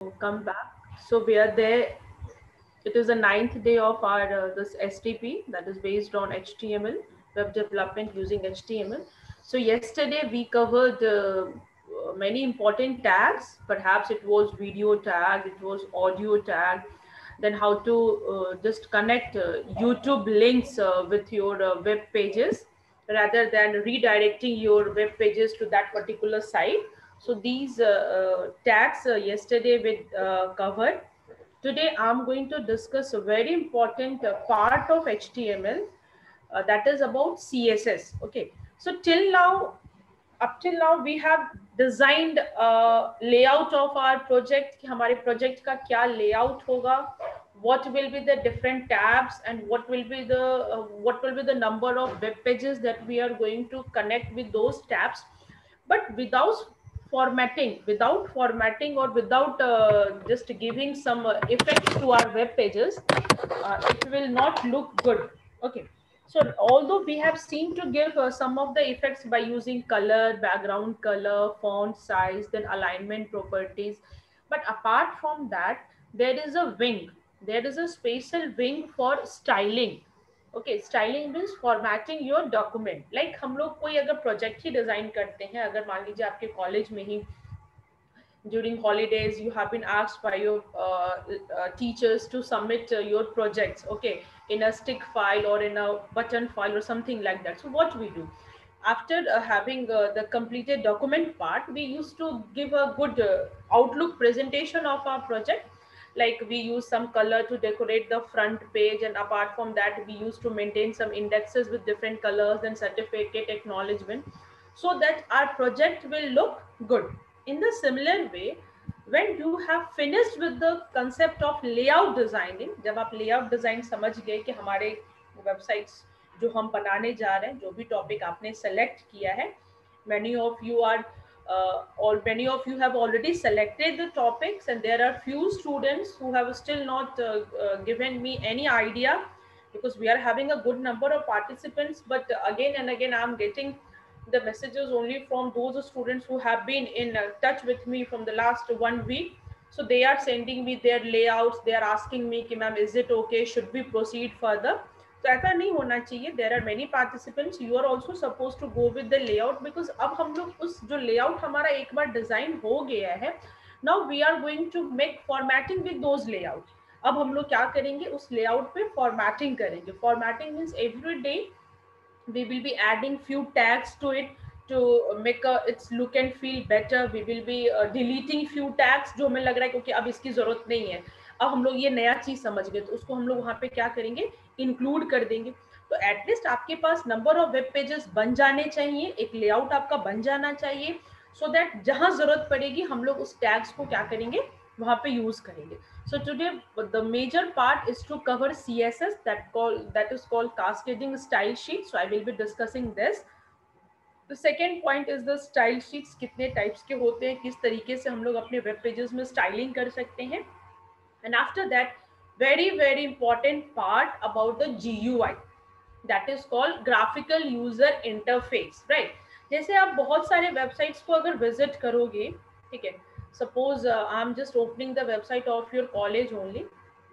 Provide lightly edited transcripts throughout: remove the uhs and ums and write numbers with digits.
Come back. So we are there. It is the ninth day of our this STP that is based on HTML web development using HTML. So yesterday we covered many important tags. Perhaps it was video tag, it was audio tag, then how to just connect YouTube links with your web pages rather than redirecting your web pages to that particular site. So these tags yesterday we covered. Today I'm going to discuss a very important part of HTML, that is about CSS. Okay, so up till now we have designed layout of our project कि हमारे project का क्या layout होगा, what will be the different tabs, and what will be the number of web pages that we are going to connect with those tabs. But without formatting or without just giving some effects to our web pages, it will not look good. Okay, so although we have seen to give some of the effects by using color, background color, font size, then alignment properties, but apart from that, there is a wing. There is a special wing for styling. Okay, styling means formatting your document. Like हम लोग कोई अगर project ही design करते हैं, अगर मान लीजिए आपके कॉलेज में ही during holidays you have been asked by your teachers to submit your projects, okay, in a stick file or in a button file or something like that. So what we do after having the completed document part, we used to give a good outlook presentation of our project. Like we use some color to decorate the front page, and apart from that we used to maintain some indexes with different colors and certificate acknowledgement, so that our project will look good. In the similar way, when you have finished with the concept of layout designing, जब आप layout design समझ गए कि हमारे websites जो हम बनाने जा रहे हैं, जो भी टॉपिक आपने सेलेक्ट किया है, many of you are or many of you have already selected the topics, and there are few students who have still not given me any idea, because we are having a good number of participants, but again and again I'm getting the messages only from those students who have been in touch with me from the last 1 week. So they are sending me their layouts, they are asking me कि ma'am is it okay, should we proceed further. तो ऐसा नहीं होना चाहिए. There are many participants, you are also suppose to go with the layout, because अब हम लोग उस जो लेआउट हमारा एक बार डिजाइन हो गया है, now we are going to make formatting with those layout. अब हम लोग क्या करेंगे, उस लेआउट पे फॉर्मेटिंग करेंगे. Formatting means every day we will be adding few tags to it to make its look and feel better. We will be deleting few tags जो हमें लग रहा है क्योंकि अब इसकी जरूरत नहीं है, अब हम लोग ये नया चीज समझ गए, तो उसको हम लोग वहां पे क्या करेंगे, इंक्लूड कर देंगे. तो एटलीस्ट आपके पास नंबर ऑफ वेब पेजेस बन जाने चाहिए, एक लेआउट आपका बन जाना चाहिए, सो दैट जहां जरूरत पड़ेगी हम लोग उस टैग्स को क्या करेंगे, वहां पे यूज करेंगे. So today the major part is to cover CSS, that is called cascading style sheet. So I will be discussing this. The second point is the style sheets. कितने types के होते हैं, किस तरीके से हम लोग अपने web pages में styling कर सकते हैं. And after that, very important part about the GUI, that is called graphical user interface, right? जैसे आप बहुत सारे वेबसाइट्स को अगर विजिट करोगे, ठीक है, suppose I'm just opening the website of your college only.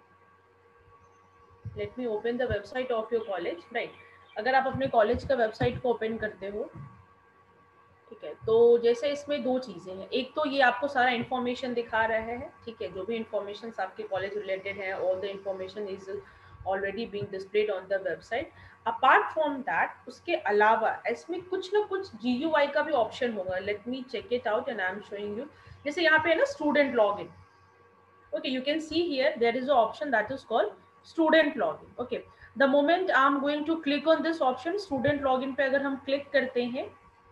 Let me open the website of your college, right? अगर आप अपने कॉलेज का वेबसाइट को ओपन करते हो, ठीक है, तो जैसे इसमें दो चीजें हैं. एक तो ये आपको सारा इन्फॉर्मेशन दिखा रहा है, ठीक है, जो भी इन्फॉर्मेशन आपके कॉलेज रिलेटेड है, all the information is already being displayed on the website. Apart from that, उसके अलावा इसमें कुछ ना कुछ GUI का भी ऑप्शन होगा. Let me check it out and I am showing you. जैसे यहाँ पे है ना student log in. Okay, you can see here there is an option that is called student login. Okay, the moment I'm going to click on this option, student login पे अगर हम click करते हैं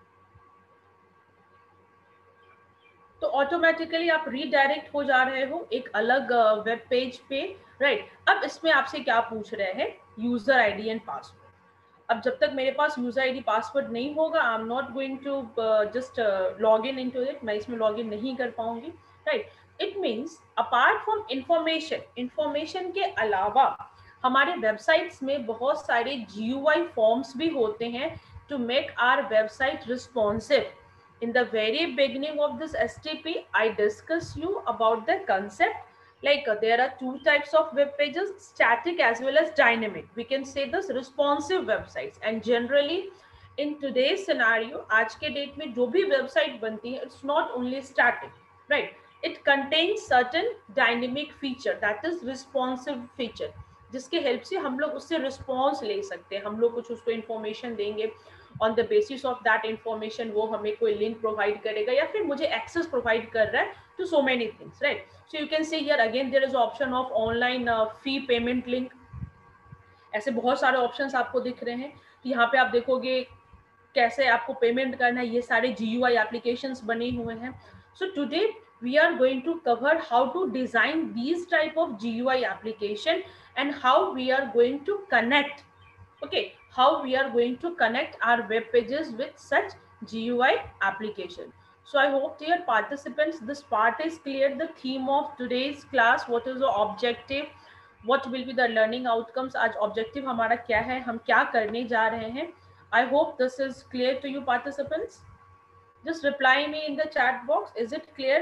तो ऑटोमेटिकली आप redirect हो जा रहे हो एक अलग वेब पेज पे, राइट. अब इसमें आपसे क्या पूछ रहे हैं, यूजर आईडी एंड पासवर्ड. अब जब तक मेरे पास यूजर आईडी पासवर्ड नहीं होगा, I am not going to just log in into it. मैं इसमें लॉग इन नहीं कर पाऊंगी, right. It means apart from information के अलावा हमारे वेबसाइट्स में बहुत सारे GUI फॉर्म्स भी होते हैं to make our website responsive. in the very beginning of this STP, I discuss you about the concept. Like there are two types of web pages, static as well as dynamic. We can say this responsive websites. And generally in today's scenario, आज के date में जो भी website बनती है, it's not only static, right? It contains certain dynamic feature, that is responsive feature, जिसके help से हम लोग उससे रिस्पॉन्स ले सकते हैं. हम लोग कुछ उसको इन्फॉर्मेशन देंगे, on the basis of that information वो हमें कोई लिंक प्रोवाइड करेगा या फिर मुझे एक्सेस प्रोवाइड कर रहा है to so many things, right? So you can see here again there is option of online fee payment link. ऐसे बहुत सारे ऑप्शंस आपको दिख रहे हैं कि यहाँ पे आप देखोगे कैसे आपको पेमेंट करना है. ये सारे GUI एप्लीकेशंस बने हुए हैं. So today we are going to cover how to design these type of GUI application and how we are going to connect, okay, how we are going to connect our web pages with such GUI application. So I hope, dear participants, this part is clear. The theme of today's class, what is the objective, what will be the learning outcomes. आज objective हमारा क्या है, हम क्या करने जा रहे हैं. I hope this is clear to you, participants. Just reply me in the chat box. Is it clear?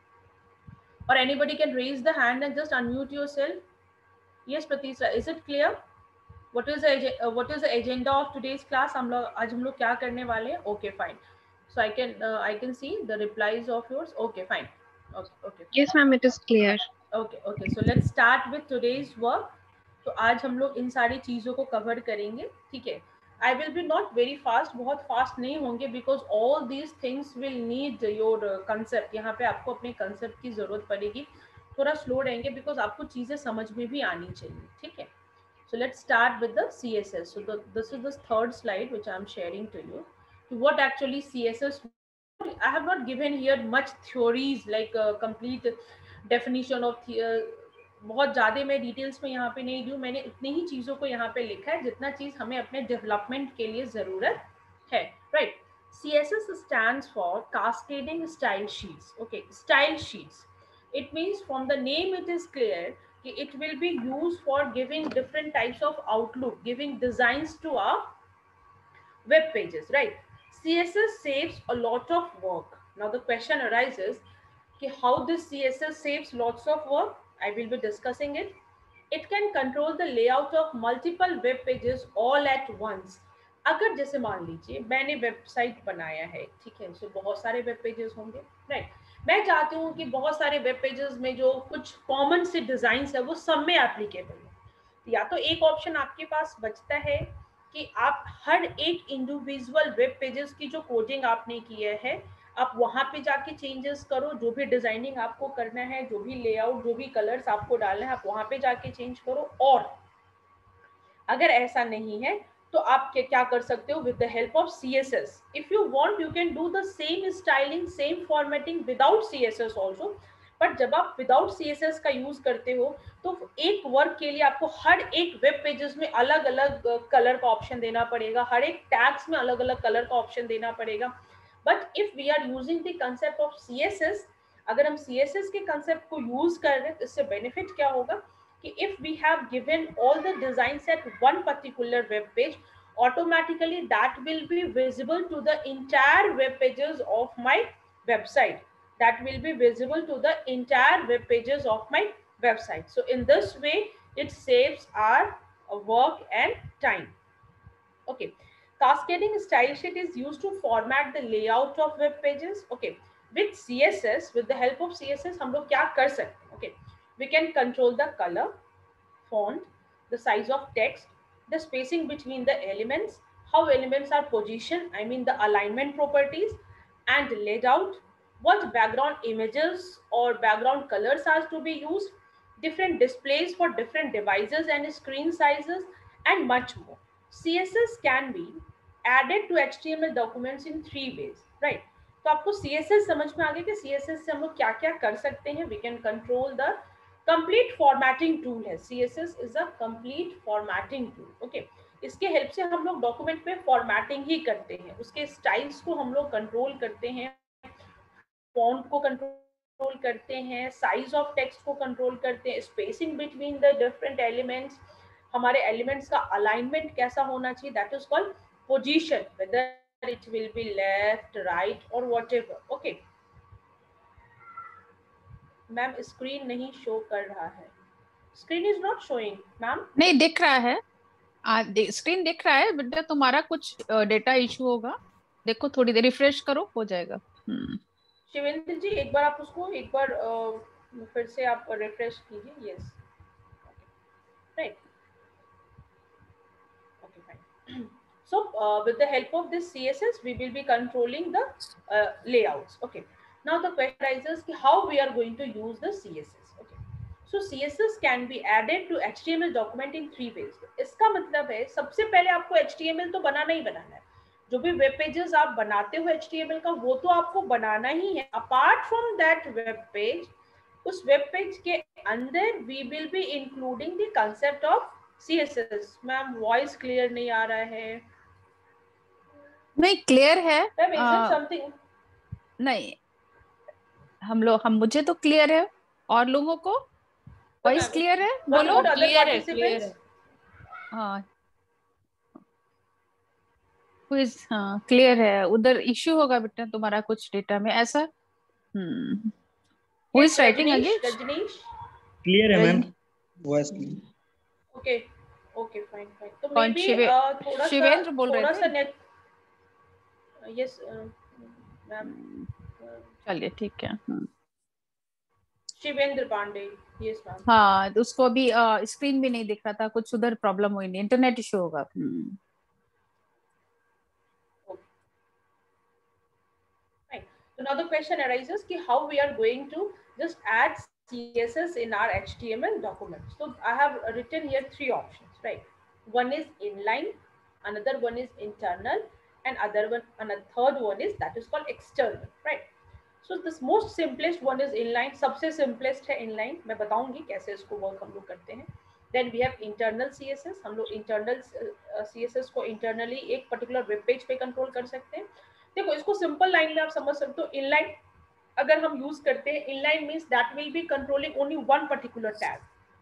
Or anybody can raise the hand and just unmute yourself. Yes, Pratisha, is it clear? What is the agenda of today's class? आज हम लोग क्या करने वाले हैं? Okay, fine. So I can see the replies of yours. Okay, fine. Okay. Yes, ma'am, it is clear. Okay. So let's start with today's work. तो आज हम लोग इन सारी चीजों को कवर करेंगे, ठीक है? I will be not very fast, बहुत फास्ट नहीं होंगे, because all these things will need your concept. यहाँ पे आपको अपने concept की जरूरत पड़ेगी. थोड़ा स्लो रहेंगे because आपको चीजें समझ में भी आनी चाहिए, ठीक है? So let's start with the CSS. So this is the third slide which I'm sharing to you. So what actually CSS? I have not given here much theories like a complete definition of बहुत ज़्यादा मैं details में यहाँ पे नहीं दूँ. मैंने उतनी ही चीज़ों को यहाँ पे लिखा है जितना चीज़ हमें अपने डेवलपमेंट के लिए ज़रूरत है, right? CSS stands for Cascading Style Sheets. Okay, style sheets. It means from the name it is clear it will be used for giving different types of outlook, giving designs to our web pages, right? CSS saves a lot of work. Now the question arises, how this CSS saves lots of work? I will be discussing it. It can control the layout of multiple web pages all at once. अगर जैसे मान लीजिए मैंने website बनाया है, ठीक है, सो बहुत सारे वेब पेजेस होंगे, राइट? मैं चाहती हूँ कि बहुत सारे वेब पेजेस में जो कुछ कॉमन से डिजाइन है वो सब में एप्लीकेबल हो. या तो एक ऑप्शन आपके पास बचता है कि आप हर एक इंडिविजुअल वेब पेजेस की जो कोडिंग आपने किया है आप वहां पे जाके चेंजेस करो, जो भी डिजाइनिंग आपको करना है, जो भी लेआउट, जो भी कलर्स आपको डालना है, आप वहां पे जाके चेंज करो. और अगर ऐसा नहीं है तो आप क्या कर सकते हो with the help of CSS. If you want you can do the same styling, same formatting without CSS also. But जब आप विदाउट CSS का यूज करते हो तो एक वर्क के लिए आपको हर एक वेब पेजेस में अलग अलग कलर का ऑप्शन देना पड़ेगा, हर एक टैग्स में अलग अलग कलर का ऑप्शन देना पड़ेगा. But if we are using the concept of CSS, अगर हम CSS के कंसेप्ट को यूज कर रहे हैं तो इससे बेनिफिट क्या होगा कि if we have given all the designs at one particular web page, automatically that will be visible to the entire web pages of my website. That will be visible to the entire web pages of my website. So in this way, it saves our work and time. Okay. Cascading style sheet is used to format the layout of web pages. Okay. With CSS, with the help of CSS, हम लोग क्या कर सकते हैं? Okay. We can control the color, font, the size of text, the spacing between the elements, how elements are positioned, I mean the alignment properties, and laid out, what background images or background colors are to be used, different displays for different devices and screen sizes, and much more. CSS can be added to HTML documents in 3 ways, right? तो आपको CSS समझ में आ गया कि CSS से हम लोग क्या क्या कर सकते हैं. We can control the complete formatting tool है. CSS is a complete formatting tool. Okay. इसके हेल्प से हम लोग डॉक्यूमेंट में फॉर्मेटिंग ही करते हैं, उसके स्टाइल्स को हम लोग कंट्रोल करते हैं, फॉन्ट को कंट्रोल करते हैं, साइज ऑफ टेक्स्ट को कंट्रोल करते हैं, spacing between the different elements, हमारे एलिमेंट्स का अलाइनमेंट कैसा होना चाहिए, that is called position, whether it will be left, right or whatever. Okay. Ma'am screen नहीं शो कर रहा है. Screen is not showing ma'am. नहीं दिख रहा है, स्क्रीन दिख रहा है बेटा, तुम्हारा कुछ डेटा इशू होगा, देखो थोड़ी देर रिफ्रेश करो, हो जाएगा. शिवेंद्र जी एक बार आप उसको एक बार फिर से आप रिफ्रेश कीजिए. Yes, right. Okay, fine. So with the help of this CSS, we will be controlling the layouts. Okay. Now the question arises how we are going to use the CSS. Okay. So CSS can be added to HTML document in 3 ways. इसका मतलब है सबसे पहले आपको HTML तो बनाना ही बनाना है. जो भी वेब पेजेस आप बनाते हो HTML का वो तो आपको बनाना ही है. Apart from that web page, उस वेब पेज के अंदर we will be including the concept of CSS. Ma'am voice clear नहीं आ रहा है. नहीं क्लियर है. Ma'am is it something? नहीं, हम मुझे तो क्लियर है, और लोगों को वॉइस क्लियर है? बोलो. क्लियर है, क्लियर है. हाँ क्विज, हाँ क्लियर है. उधर इश्यू होगा बेटा तुम्हारा कुछ डेटा में ऐसा. Who is writing again? Rajneesh clear है ma'am, voice clear. Okay okay fine fine. तो मे कौन? बी थोड़ा शिवेंद्र बोल रहे सा थे. नेट. Yes ma'am. चलिए ठीक है. शिवेंद्र पांडे. Yes ma'am. हाँ तो उसको अभी स्क्रीन भी नहीं दिख रहा था, कुछ उधर प्रॉब्लम हुई, नहीं इंटरनेट इशू होगा. So now the question arises ki how we are going to just add CSS in our HTML document. So I have written here 3 options, right? One is inline, another one is internal, and a third one is that is called external, right? So this most simplest one is inline. सबसे simplest है inline. मैं बताऊंगी कैसे इसको work हम लोग करते हैं. Then we have internal CSS. हम लोग internal CSS को internally एक particular web page पे control कर सकते हैं. देखो इसको सिंपल लाइन में आप समझ सकते हो. इनलाइन अगर हम यूज करते हैं, inline means that will be controlling only one particular tag.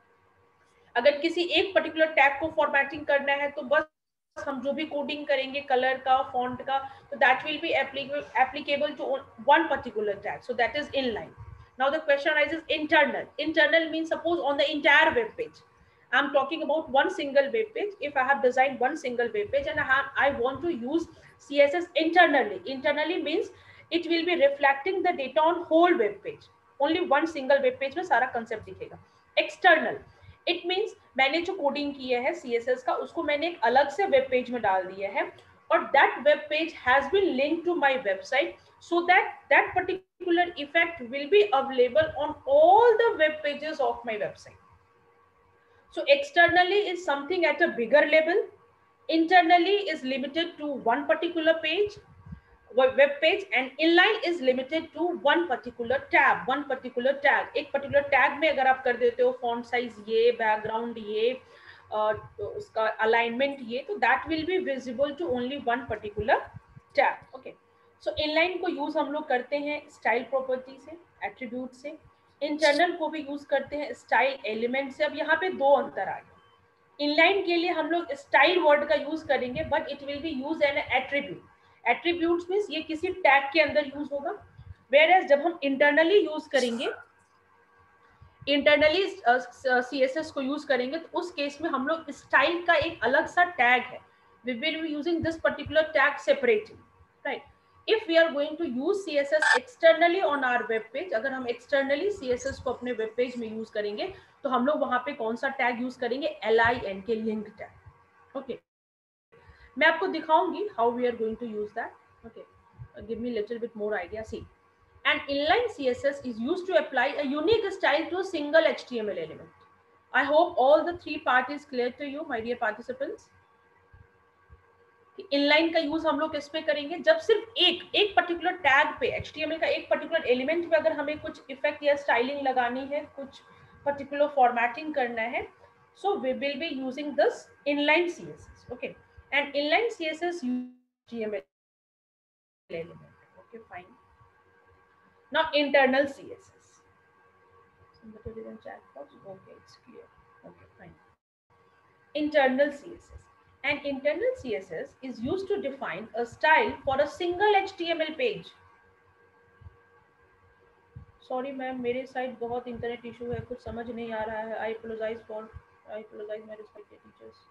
अगर किसी एक पर्टिकुलर टैग को फॉर्मेटिंग करना है तो बस हम जो भी कोडिंग करेंगे कलर का, फॉन्ट का, तो that will be applicable to one particular tag. So that is inline. Now the question arises internal. Internal means suppose on the entire web page. I'm talking about one single web page. If I have designed one single web page and I want to use CSS internally. Internally means it will be reflecting the data on whole web page. Only one single web page में सारा concept दिखेगा. External. It means मैंने जो coding किया है CSS का उसको मैंने एक अलग से वेब पेज में डाल दिया है और that web page has been linked to my website so that that particular effect will be available on all the web pages of my website. So externally is something at a bigger level. Internally is limited to one particular page, web page, and inline is limited to one particular tab, one particular tag. एक particular tag में अगर आप कर देते हो font size ये, background ये, उसका alignment ये, तो that will be visible to only one particular tab. Okay. So inline को use हम लोग करते हैं style property से, attribute से. Internal को भी use करते हैं style element से. अब यहाँ पे दो अंतर आ गए. इनलाइन के लिए हम लोग स्टाइल वर्ड का यूज करेंगे but it will be use an attribute. Attributes means ये किसी टैग के अंदर यूज होगा. वेयर एज जब हम इंटरनली यूज करेंगे, इंटरनली CSS को यूज करेंगे तो उस केस में हम लोग स्टाइल का एक अलग सा टैग है. We will be using this particular tag separately, right? If we are going to use CSS externally on our web page, अगर हम externally CSS को अपने web page में use करेंगे तो हम लोग वहां पे कौन सा टैग यूज करेंगे? LINK, link tag. ओके, मैं आपको दिखाऊंगी how we are going to use that. Okay, give me a little bit more idea. See, an inline CSS is used to apply a unique style to a single HTML element. I hope all the 3 parts is clear to you, my dear participants. Inline का use हम लोग किस पे करेंगे? जब सिर्फ एक particular tag पे, HTML का एक पर्टिकुलर एलिमेंट पे अगर हमें कुछ इफेक्ट या स्टाइलिंग लगानी है, कुछ पर्टिकुलर फॉर्मेटिंग करना है, so we will be using this inline CSS. Okay, and inline CSS use HTML element. Okay, fine. Now internal CSS. Somebody did in chat box. Okay, it's clear. Okay, fine. Internal CSS. An internal CSS is used to define a style for a single HTML page. Sorry ma'am, मेरे side बहुत internet issue है, कुछ समझ नहीं आ रहा है. I apologise my respected teachers.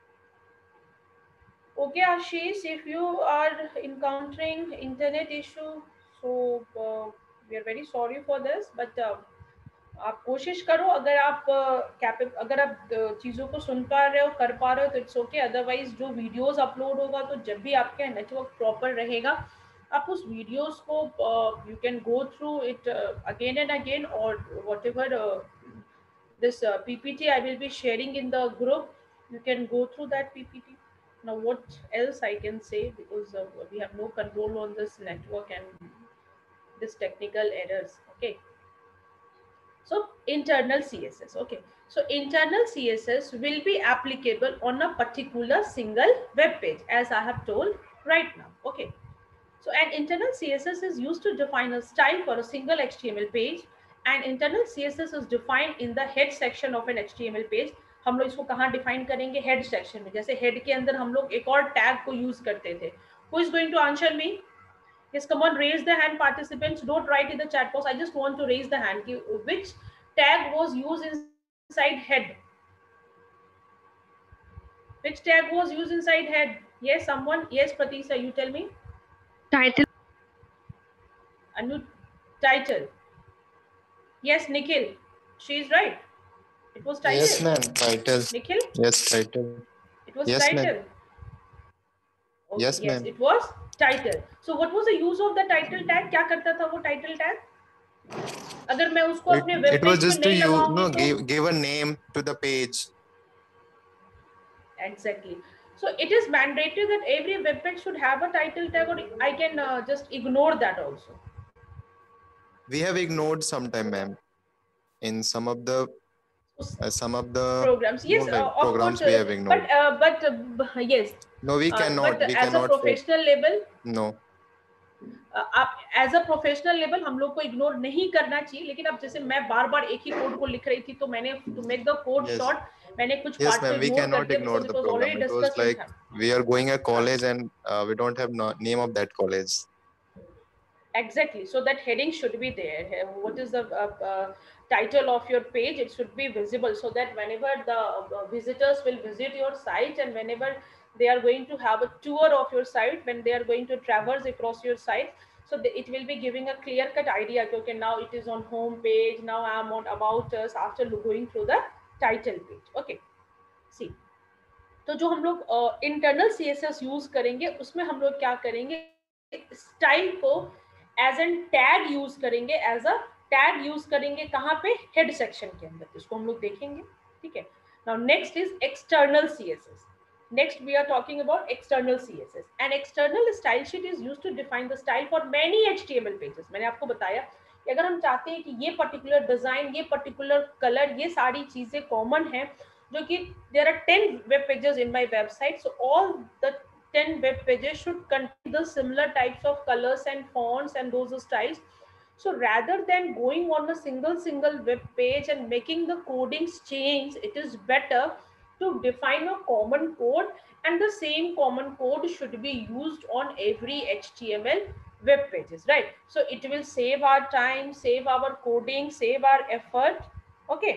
Okay, Ashish, if you are encountering internet issue, so we are very sorry for this, but आप कोशिश करो. अगर आप अगर आप चीज़ों को सुन पा रहे हो, कर पा रहे हो तो इट्स ओके. अदरवाइज जो वीडियोस अपलोड होगा, तो जब भी आपका नेटवर्क प्रॉपर रहेगा, आप उस वीडियोस को you can go through it again and again, और whatever this PPT I will be sharing in the group, you can go through that PPT. Now what else I can say, because we have no control on this network and this technical errors. Okay, so internal CSS. Okay, so internal CSS will be applicable on a particular single web page, as I have told right now. Okay, so an internal CSS is used to define a style for a single HTML page. And internal CSS is defined in the head section of an HTML page. हम लोग इसको कहाँ define करेंगे? Head section में. जैसे head के अंदर हम लोग एक और टैग को यूज करते थे. Who is going to answer me? Yes, come on, raise the hand, participants. Don't write in the chat box. I just want to raise the hand. Which tag was used inside head? Which tag was used inside head? Yes, someone. Yes, Pratisha, you tell me. Title. Anu, title. Yes, Nikhil. She is right. It was title. Yes, ma'am. Title. Nikhil? Yes, title. It was Yes, title. ma'am. Okay, Yes, yes, ma'am. it was title. So what was the use of the title tag? क्या करता था वो title tag? अगर मैं उसको अपने web It was page पे just to नहीं लगाऊंगी तो give a name to the page. exactly. So it is mandatory that every web page should have a title tag, or I can just ignore that also. We have ignored sometime, ma'am. In some of the programs, yes, of programs course, we have ignored. but yes. No, we cannot. But we as cannot a professional level, no. आप as a professional level हम लोग को ignore नहीं करना चाहिए. लेकिन अब जैसे मैं बार बार एक ही कोड को लिख रही थी, तो मैंने to make the code short, मैंने कुछ पार्ट को इग्नोर कर दिया because it was already discussed. It was like we are going a college and we don't have name of that college. Exactly. So that heading should be there. What is the title of your page? It should be visible, so that whenever the visitors will visit your site, and whenever they are going to have a tour of your site, when they are going to traverse across your site, so it will be giving a clear-cut idea. Okay, now it is on home page. Now I am on about us after going through the title page. Okay. See. तो जो हम लोग internal CSS use करेंगे, उसमें हम लोग क्या करेंगे? स्टाइल को एज एन टैग यूज करेंगे, एज अ टैग यूज करेंगे. कहाँ पे? हेड सेक्शन के अंदर. इसको हम लोग देखेंगे. ठीक है. Now next is external CSS. Next we are talking about external CSS. An external style sheet is used to define the style for many HTML pages. मैंने आपको बताया कि अगर हम चाहते हैं कि ये पर्टिकुलर डिजाइन, ये पर्टिकुलर कलर, ये सारी चीजें कॉमन हैं, जो कि there are 10 web pages in my website, so all the 10 web pages should contain the similar types of colors and fonts and those styles. So rather than going on a single web page and making the codings change, it is better to define a common code, and the same common code should be used on every HTML web pages, right? So it will save our time, save our coding, save our effort. Okay.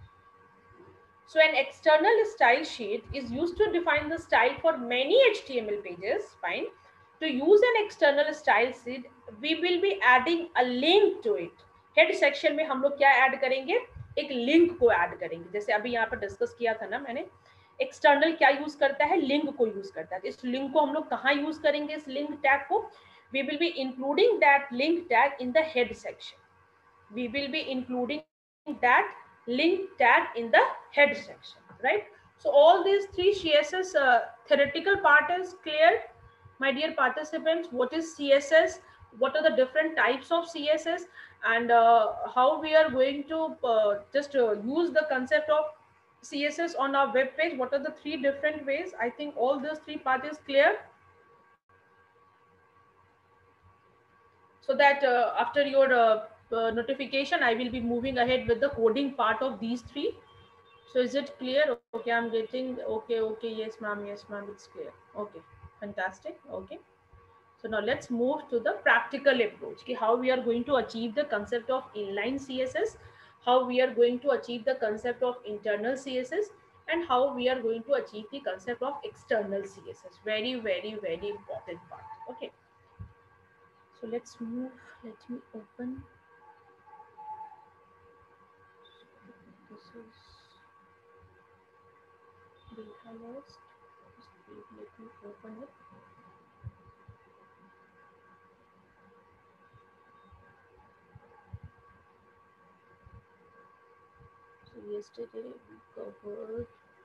So an external style sheet is used to define the style for many HTML pages. Fine. To use an external style sheet, we will be adding a link to it. Head section में हम लोग क्या add करेंगे? एक link को add करेंगे. जैसे अभी यहाँ पर डिस्कस किया था ना मैंने, एक्सटर्नल क्या यूज करता है? लिंक को यूज करता है. इस लिंक को हम लोग कहाँ यूज करेंगे? इस लिंक टैग को we will be including that link tag in the head section. We will be including that link tag in the head section, right? So all these three CSS theoretical part is clear, my dear participants. What is CSS? What are the different types of CSS, and how we are going to just use the concept of CSS on our web page? What are the three different ways? I think all those three parts is clear. So that after your notification, I will be moving ahead with the coding part of these three. So is it clear? Okay, I'm getting okay. Yes, ma'am. It's clear. Okay, fantastic. Okay. So now let's move to the practical approach. Okay, how we are going to achieve the concept of inline CSS, how we are going to achieve the concept of internal CSS, and how we are going to achieve the concept of external CSS. Very, very, very important part. Okay. So let's move. Let me open. This is data list. Just wait, let me open it. So yesterday we covered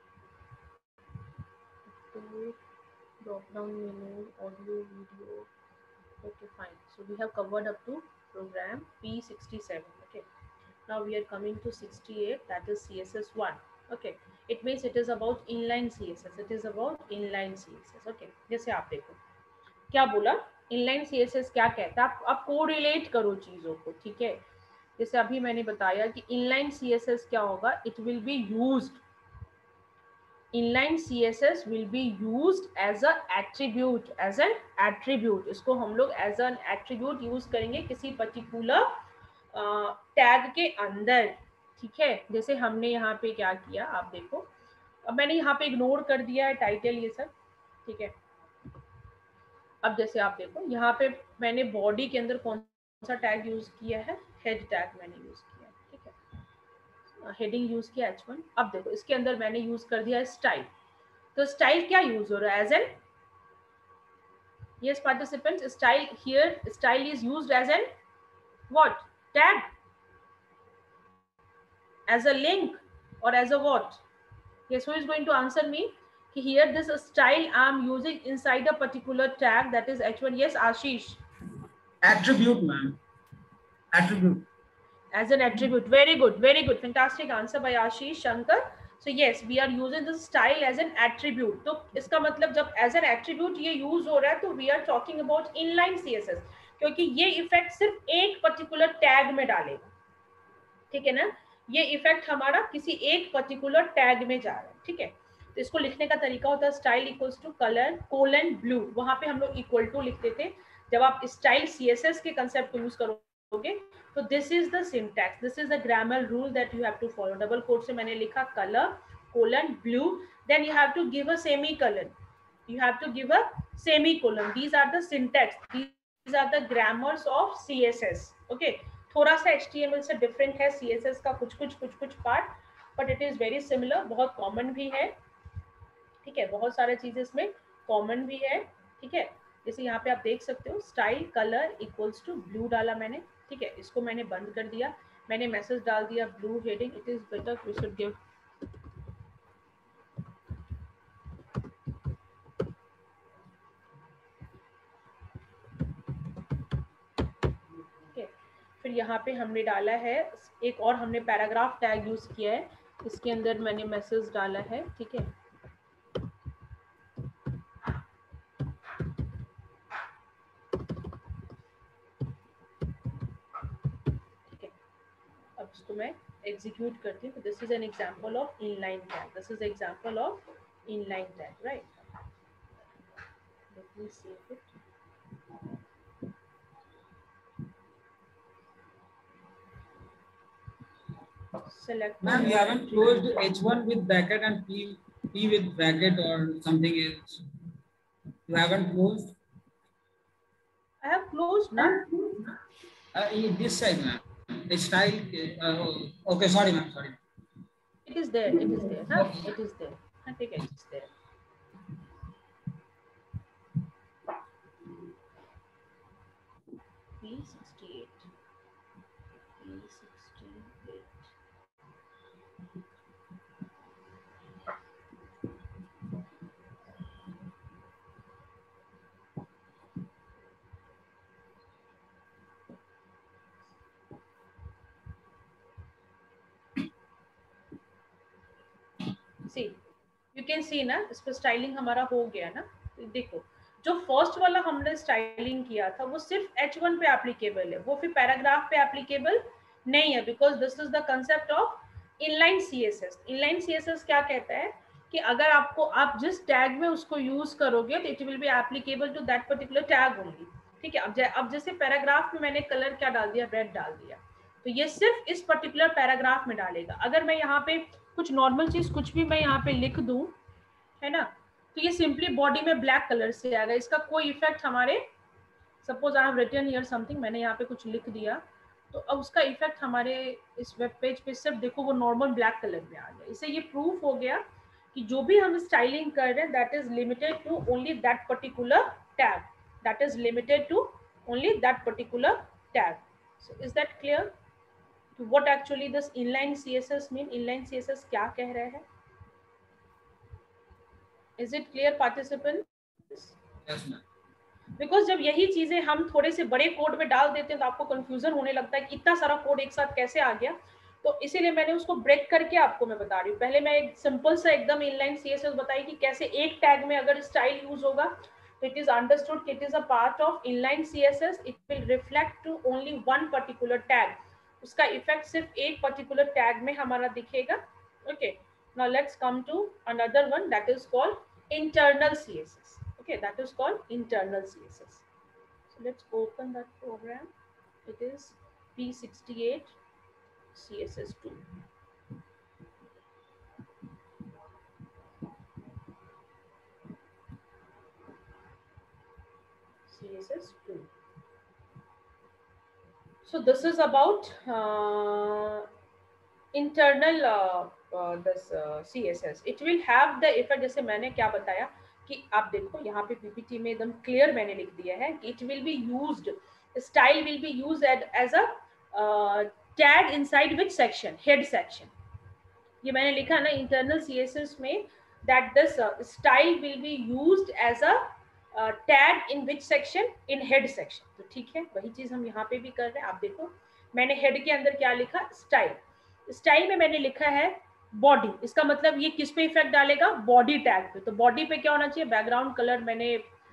the drop down menu, audio, video. Okay, fine. So we have covered up to program P67. Okay. Now we are coming to 68, that is CSS1. Okay. It means it is about inline CSS. It is about inline CSS. Okay. जैसे आप देखो क्या बोला, inline CSS क्या कहता है, आप correlate करो चीजों को, ठीक है। जैसे अभी मैंने बताया कि inline CSS क्या होगा, it will be used, inline CSS will be used as a attribute, as an attribute। इसको हम लोग as an attribute यूज करेंगे किसी पर्टिकुलर टैग के अंदर, ठीक है। जैसे हमने यहाँ पे क्या किया, आप देखो, अब मैंने यहाँ पे इग्नोर कर दिया है टाइटल ये सब, ठीक है। अब जैसे आप देखो यहाँ पे मैंने बॉडी के अंदर कौन सा टैग यूज किया है, हेड टैग मैंने यूज किया है, ठीक है। हेडिंग यूज किया H1। अब देखो इसके अंदर मैंने यूज कर दिया स्टाइल। तो स्टाइल क्या यूज हो रहा है, as an, yes participants, style here, style is used as an what, tag, as a link, or as a what? Yes, who is going to answer me? Here this style I am using inside a particular tag, that is H1. Yes, Ashish. Attribute, ma'am. Attribute. As an attribute. Very good, fantastic answer by Ashish Shankar. So yes, we are using this style as an attribute. तो इसका मतलब जब as an attribute ये use हो रहा है तो we are talking about inline CSS, क्योंकि ये इफेक्ट सिर्फ एक पर्टिकुलर टैग में डालेगा, ठीक है ना। ये इफेक्ट हमारा किसी एक पर्टिकुलर टैग में जा रहा है, ठीक है। तो इसको लिखने का तरीका होता है style equals to colour colon blue. वहां पे हम लोग इक्वल टू लिखते थे। जब आप स्टाइल CSS के कंसेप्ट को यूज करोगे तो this is the syntax, this is the grammar rule that you have to follow. Double quote से मैंने लिखा colour colon blue, then you have to give a semicolon, you have to give a semicolon. These are the syntax, these are the grammars of CSS. Okay, थोड़ा सा HTML से different है CSS का कुछ part, but it is very similar, बहुत common भी है, ठीक है। बहुत सारे चीजें इसमें कॉमन भी है, ठीक है। जैसे यहाँ पे आप देख सकते हो style colour equals to blue डाला मैंने, ठीक है। इसको मैंने बंद कर दिया, मैंने मैसेज डाल दिया blue heading, it is better we should give, फिर यहाँ पे हमने डाला है एक और, हमने पैराग्राफ टैग यूज किया है, इसके अंदर मैंने मैसेज डाला है, ठीक है। ठीक है, अब इसको मैं एग्जीक्यूट करती हूँ। This is an example of inline tag, this is example of inline tag, right. Let me save it. Select. Ma'am, you haven't closed H1 with bracket and P with bracket or something else. You haven't closed? I have closed now. This side, ma'am. The style. Okay, sorry, ma'am. Sorry. It is there. It is there. Huh? It is there. I think it is there. P68. P68. See, you can see ना, इस पर styling हमारा हो गया ना। देखो जो first वाला हमने स्टाइलिंग किया था वो सिर्फ H1 पे एप्लीकेबल है, वो फिर पैराग्राफ पे एप्लीकेबल नहीं है, because this is the concept of inline CSS, inline CSS क्या कहता है कि अगर आपको आप जिस टैग में उसको यूज करोगे तो it will be applicable to that particular tag only, ठीक है। अब जैसे पैराग्राफ में मैंने कलर क्या डाल दिया, रेड डाल दिया, तो ये सिर्फ इस पर्टिकुलर पैराग्राफ में डालेगा। अगर मैं यहाँ पे कुछ नॉर्मल चीज कुछ भी मैं यहाँ पे लिख दूं, है ना, तो ये सिंपली बॉडी में ब्लैक कलर से आएगा, इसका कोई इफेक्ट हमारे, suppose I have written here something, मैंने यहाँ पे कुछ लिख दिया, तो अब उसका इफेक्ट हमारे इस वेब पेज पे सिर्फ देखो वो नॉर्मल ब्लैक कलर में आ गया। इससे ये प्रूफ हो गया कि जो भी हम स्टाइलिंग कर रहे हैं that is limited to only that particular tag, that is limited to only that particular tag. So is that clear what actually this inline CSS mean, inline CSS क्या कह रहे हैं? Is it clear participants? Yes ma'am. Because जब यही चीजें हम थोड़े से बड़े कोड में डाल देते हैं तो आपको कंफ्यूजन होने लगता है कि इतना सारा कोड एक साथ कैसे आ गया, तो इसीलिए मैंने उसको ब्रेक करके आपको मैं बता रही हूँ। पहले मैं एक सिंपल सा एकदम इनलाइन सीएसएस बताई कि कैसे एक टैग में अगर स्टाइल यूज होगा तो इट इज अंडरस्टूड कि it is a part of inline CSS, it will reflect to only one particular tag, उसका इफेक्ट सिर्फ एक पर्टिकुलर टैग में हमारा दिखेगा। Okay, now let's come to another one that is called internal CSS. Okay, that is called internal CSS. So let's open that program. It is P68 CSS2. CSS2. So this is about internal this CSS. It will have the effect, जैसे मैंने क्या बताया कि आप देखो यहाँ पे PPT में एकदम क्लियर मैंने लिख दिया है कि it will be used, style will be used as a tag inside which section, head section. ये मैंने लिखा ना इंटरनल सीएसएस में that this style will be used as a tag in which section, in head section. तो ठीक है, वही चीज हम यहाँ पे भी कर रहे हैं। आप देखो मैंने हेड के अंदर क्या लिखा, स्टाइल, स्टाइल में मैंने लिखा है बॉडी, इसका मतलब ये किस पे इफेक्ट डालेगा, बॉडी टैग पे। तो बॉडी पे क्या होना चाहिए, बैकग्राउंड कलर, मैंने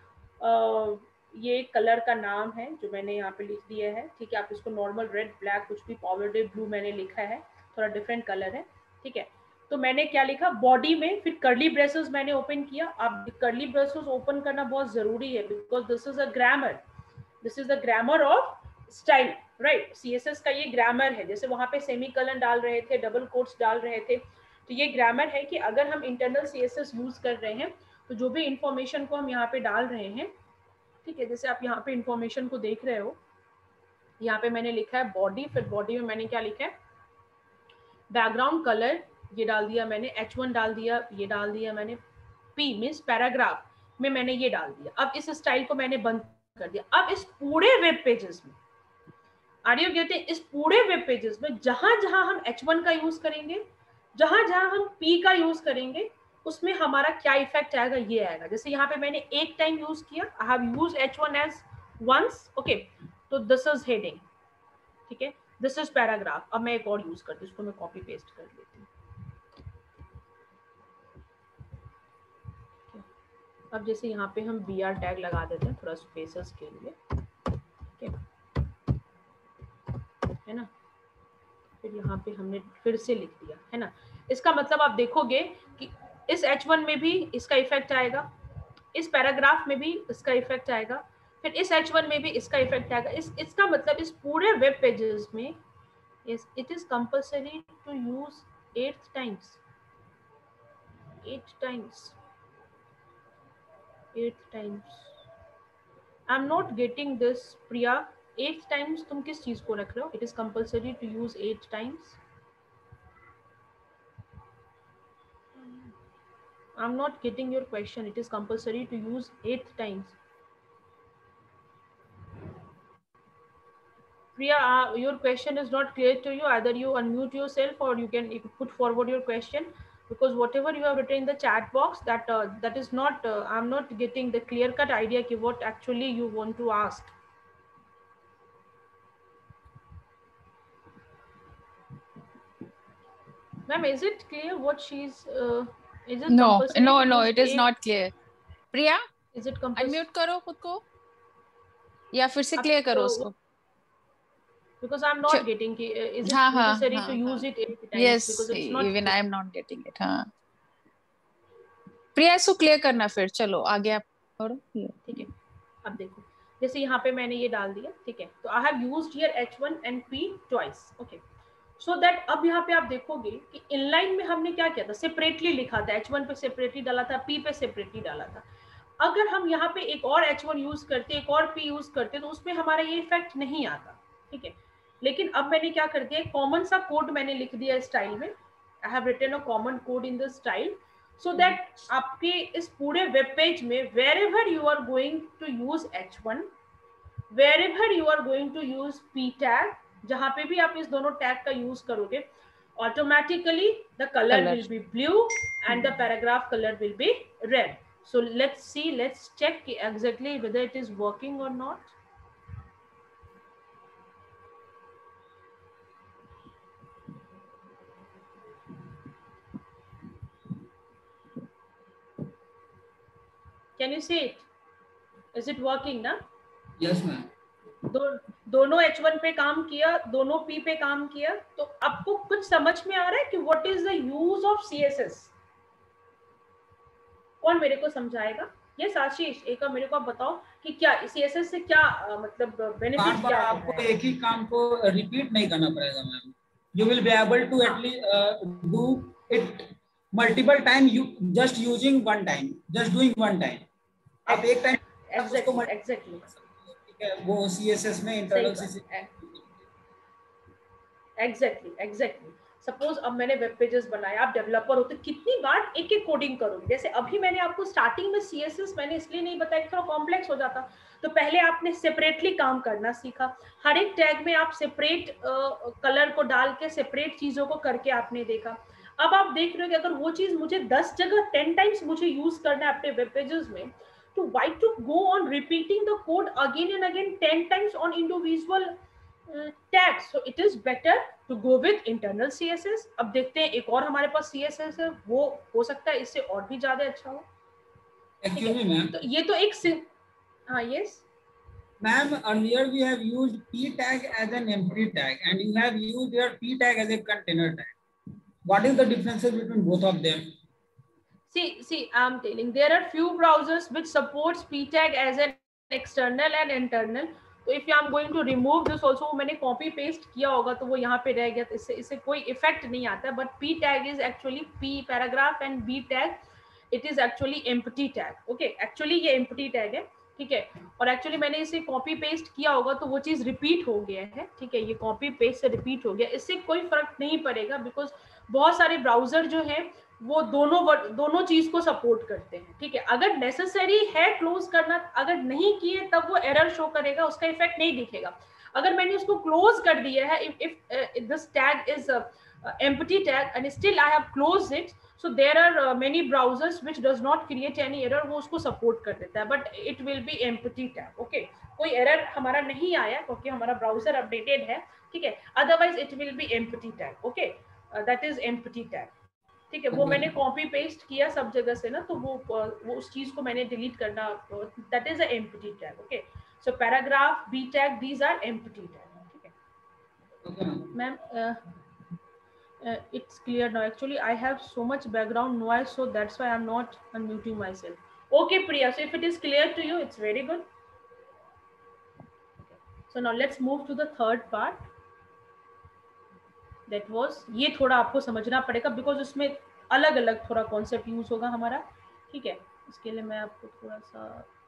ये कलर का नाम है जो मैंने यहाँ पे लिख दिया है, ठीक है। आप इसको नॉर्मल रेड, ब्लैक, कुछ भी, पावडर ब्लू मैंने लिखा है, थोड़ा डिफरेंट कलर है, ठीक है। तो मैंने क्या लिखा बॉडी में, फिर कर्ली ब्रेसेस मैंने ओपन किया। अब कर्ली ब्रेसेस ओपन करना बहुत जरूरी है because this is a grammar, this is the grammar of style, right. CSS का ये ग्रामर है, जैसे वहां पे सेमीकोलन डाल रहे थे, डबल कोट्स डाल रहे थे, तो ये ग्रामर है कि अगर हम इंटरनल सीएसएस यूज कर रहे हैं तो जो भी इंफॉर्मेशन को हम यहाँ पे डाल रहे हैं, ठीक है, जैसे आप यहाँ पे इंफॉर्मेशन को देख रहे हो, यहाँ पे मैंने लिखा है बॉडी, फिर बॉडी में मैंने क्या लिखा है, बैकग्राउंड कलर, ये डाल दिया मैंने, H1 डाल दिया, ये डाल दिया मैंने, P मीन्स पैराग्राफ में मैंने ये डाल दिया। अब इस स्टाइल को मैंने बंद कर दिया। अब इस पूरे वेब पेजेस में, आर यू गेटिंग, इस पूरे वेब पेजेस में जहां जहां हम H1 का यूज करेंगे, जहां जहां हम P का यूज करेंगे, उसमें हमारा क्या इफेक्ट आएगा, ये आएगा। जैसे यहाँ पे मैंने एक टाइम यूज किया, I have used H1 as once, okay, तो दिस इज हेडिंग, ठीक है, दिस इज पैराग्राफ। अब मैं एक और यूज करती हूँ, इसको मैं कॉपी पेस्ट कर लेती हूँ। अब जैसे यहाँ पे हम BR टैग लगा देते हैं थोड़ा स्पेसेस के लिए, ठीक है ना, फिर यहाँ पे हमने फिर से लिख दिया, है ना। इसका मतलब आप देखोगे कि इस H1 में भी इसका इफेक्ट आएगा, इस पैराग्राफ में भी इसका इफेक्ट आएगा, फिर इस H1 में भी इसका इफेक्ट आएगा। इसका मतलब इस पूरे वेब पेजेस में it is compulsory to use 8 times, 8 times, 8 times. I'm not getting this, Priya. 8 times तुम किस चीज को रख रहे हो? It is compulsory to use 8 times. I'm not getting your question. It is compulsory to use 8 times. Priya, your question is not clear to you. Either you unmute yourself or you can put forward your question, because whatever you have written in the chat box, that is not, I'm not getting the clear cut idea ki what actually you want to ask. Ma'am, is it clear what she's, is it No, compulsory? no, it is not clear. Priya, is it compulsory? unmute करो खुद को या फिर से clear करो उसको। because I'm not getting is it हाँ necessary हाँ to use it 80 times yes because it's not even I am not getting it हाँ प्रिया इसको क्लियर करना फिर चलो आगे आप और ठीक है। अब देखो जैसे यहाँ पे मैंने ये डाल दिया, ठीक है, तो I have used here H1 and P twice, okay, so that अब यहाँ पे आप देखोगे कि इनलाइन में हमने क्या किया था, सेपरेटली लिखा था, H1 पे सेपरेटली डाला था, P पे सेपरेटली डाला था। अगर हम यहाँ पे एक और H1 यूज करते, एक और P यूज करते, तो उसमें हमारा ये इफेक्ट नहीं आता, ठीक है। लेकिन अब मैंने क्या कर दिया, कॉमन सा कोड मैंने लिख दिया स्टाइल में, I have written a common code in the style, so that आपके इस पूरे वेब पेज में wherever you are going to use H1, wherever you are going to use P tag, जहां पे भी आप इस दोनों टैग का यूज करोगे, automatically the color will be blue and the paragraph color will be red. So let's see, let's check exactly whether it is working or not. Can you see it? Is it working ना? Yes ma'am. दोनों H1 पे काम किया, दोनों P पे काम किया, तो आपको कुछ समझ में आ रहा है कि what is the use of CSS? कौन मेरे को समझाएगा? यस आशीष, एक मेरे को आप बताओ कि क्या CSS से क्या मतलब बेनिफिट क्या है? आपको एक ही काम को रिपीट नहीं करना पड़ेगा ma'am, you will be able to at least do it multiple time, you just using one time, just doing one time. आप एक टाइम एग्जैक्टली वो CSS में इंटरनल एग्जैक्टली सपोज अब मैंने वेब पेजेस बनाए, आप डेवलपर हो तो कितनी बार एक एक कोडिंग करोगे? जैसे अभी मैंने आपको स्टार्टिंग में CSS मैंने इसलिए नहीं बताया, थोड़ा कॉम्प्लेक्स हो जाता, तो पहले आपने सेपरेटली काम करना सीखा, हर एक टैग में आप सेपरेट कलर को डाल के सेपरेट चीजों को करके आपने देखा। अब आप देख रहे हो कि अगर वो चीज मुझे 10 जगह 10 टाइम्स मुझे यूज करना है अपने वेब पेजेस में, तो why to go on repeating the code again and again 10 times on individual tags? So it is better to go with internal CSS. अब देखते हैं एक और हमारे पास CSS है, वो हो सकता है इससे और भी ज्यादा अच्छा हो। Actually मैम, तो ये तो एक हाँ yes ma'am, earlier we have used P tag as an empty tag and you have used your P tag as a container tag. What is the differences between both of them? See, I'm telling, there are few browsers which supports P tag as an external and internal. तो if I'm going to remove this also, मैंने copy paste किया होगा तो वो यहाँ पे रह गया, तो इससे कोई इफेक्ट नहीं आता। But P tag is actually P paragraph and B tag it is actually empty tag. Okay, actually ये empty tag है, ठीक है, और एक्चुअली मैंने इसे कॉपी पेस्ट किया होगा तो वो चीज रिपीट हो गया है, ठीक है, ये कॉपी पेस्ट से रिपीट हो गया, इससे कोई फर्क नहीं पड़ेगा बिकॉज बहुत सारे ब्राउजर जो है वो दोनों चीज को सपोर्ट करते हैं, ठीक है। अगर नेसेसरी है क्लोज करना, अगर नहीं किए तब वो एरर शो करेगा, उसका इफेक्ट नहीं दिखेगा। अगर मैंने उसको क्लोज कर दिया है, if this tag is empty tag and still I have closed it, so there are many browsers which does not create any error, वो उसको सपोर्ट कर देता है, but it will be empty tag. Okay, कोई error हमारा नहीं आया क्योंकि हमारा ब्राउजर अपडेटेड है, ठीक है, otherwise it will be empty tag. Okay, that is empty tag, ठीक है। वो मैंने कॉपी पेस्ट किया सब जगह से ना, तो वो उस चीज को मैंने डिलीट करना, that is a empty tag. Okay, so paragraph, B tag, these are empty tag, ठीक है ma'am. It's clear now. Actually, I have so much background noise, so that's why I'm not unmuting myself. Okay, Priya. So if it is clear to you, it's very good. So now let's move to the third part. That was ये थोड़ा आपको समझना पड़ेगा because उसमें अलग अलग थोड़ा concept use होगा हमारा, ठीक है। इसके लिए मैं आपको थोड़ा सा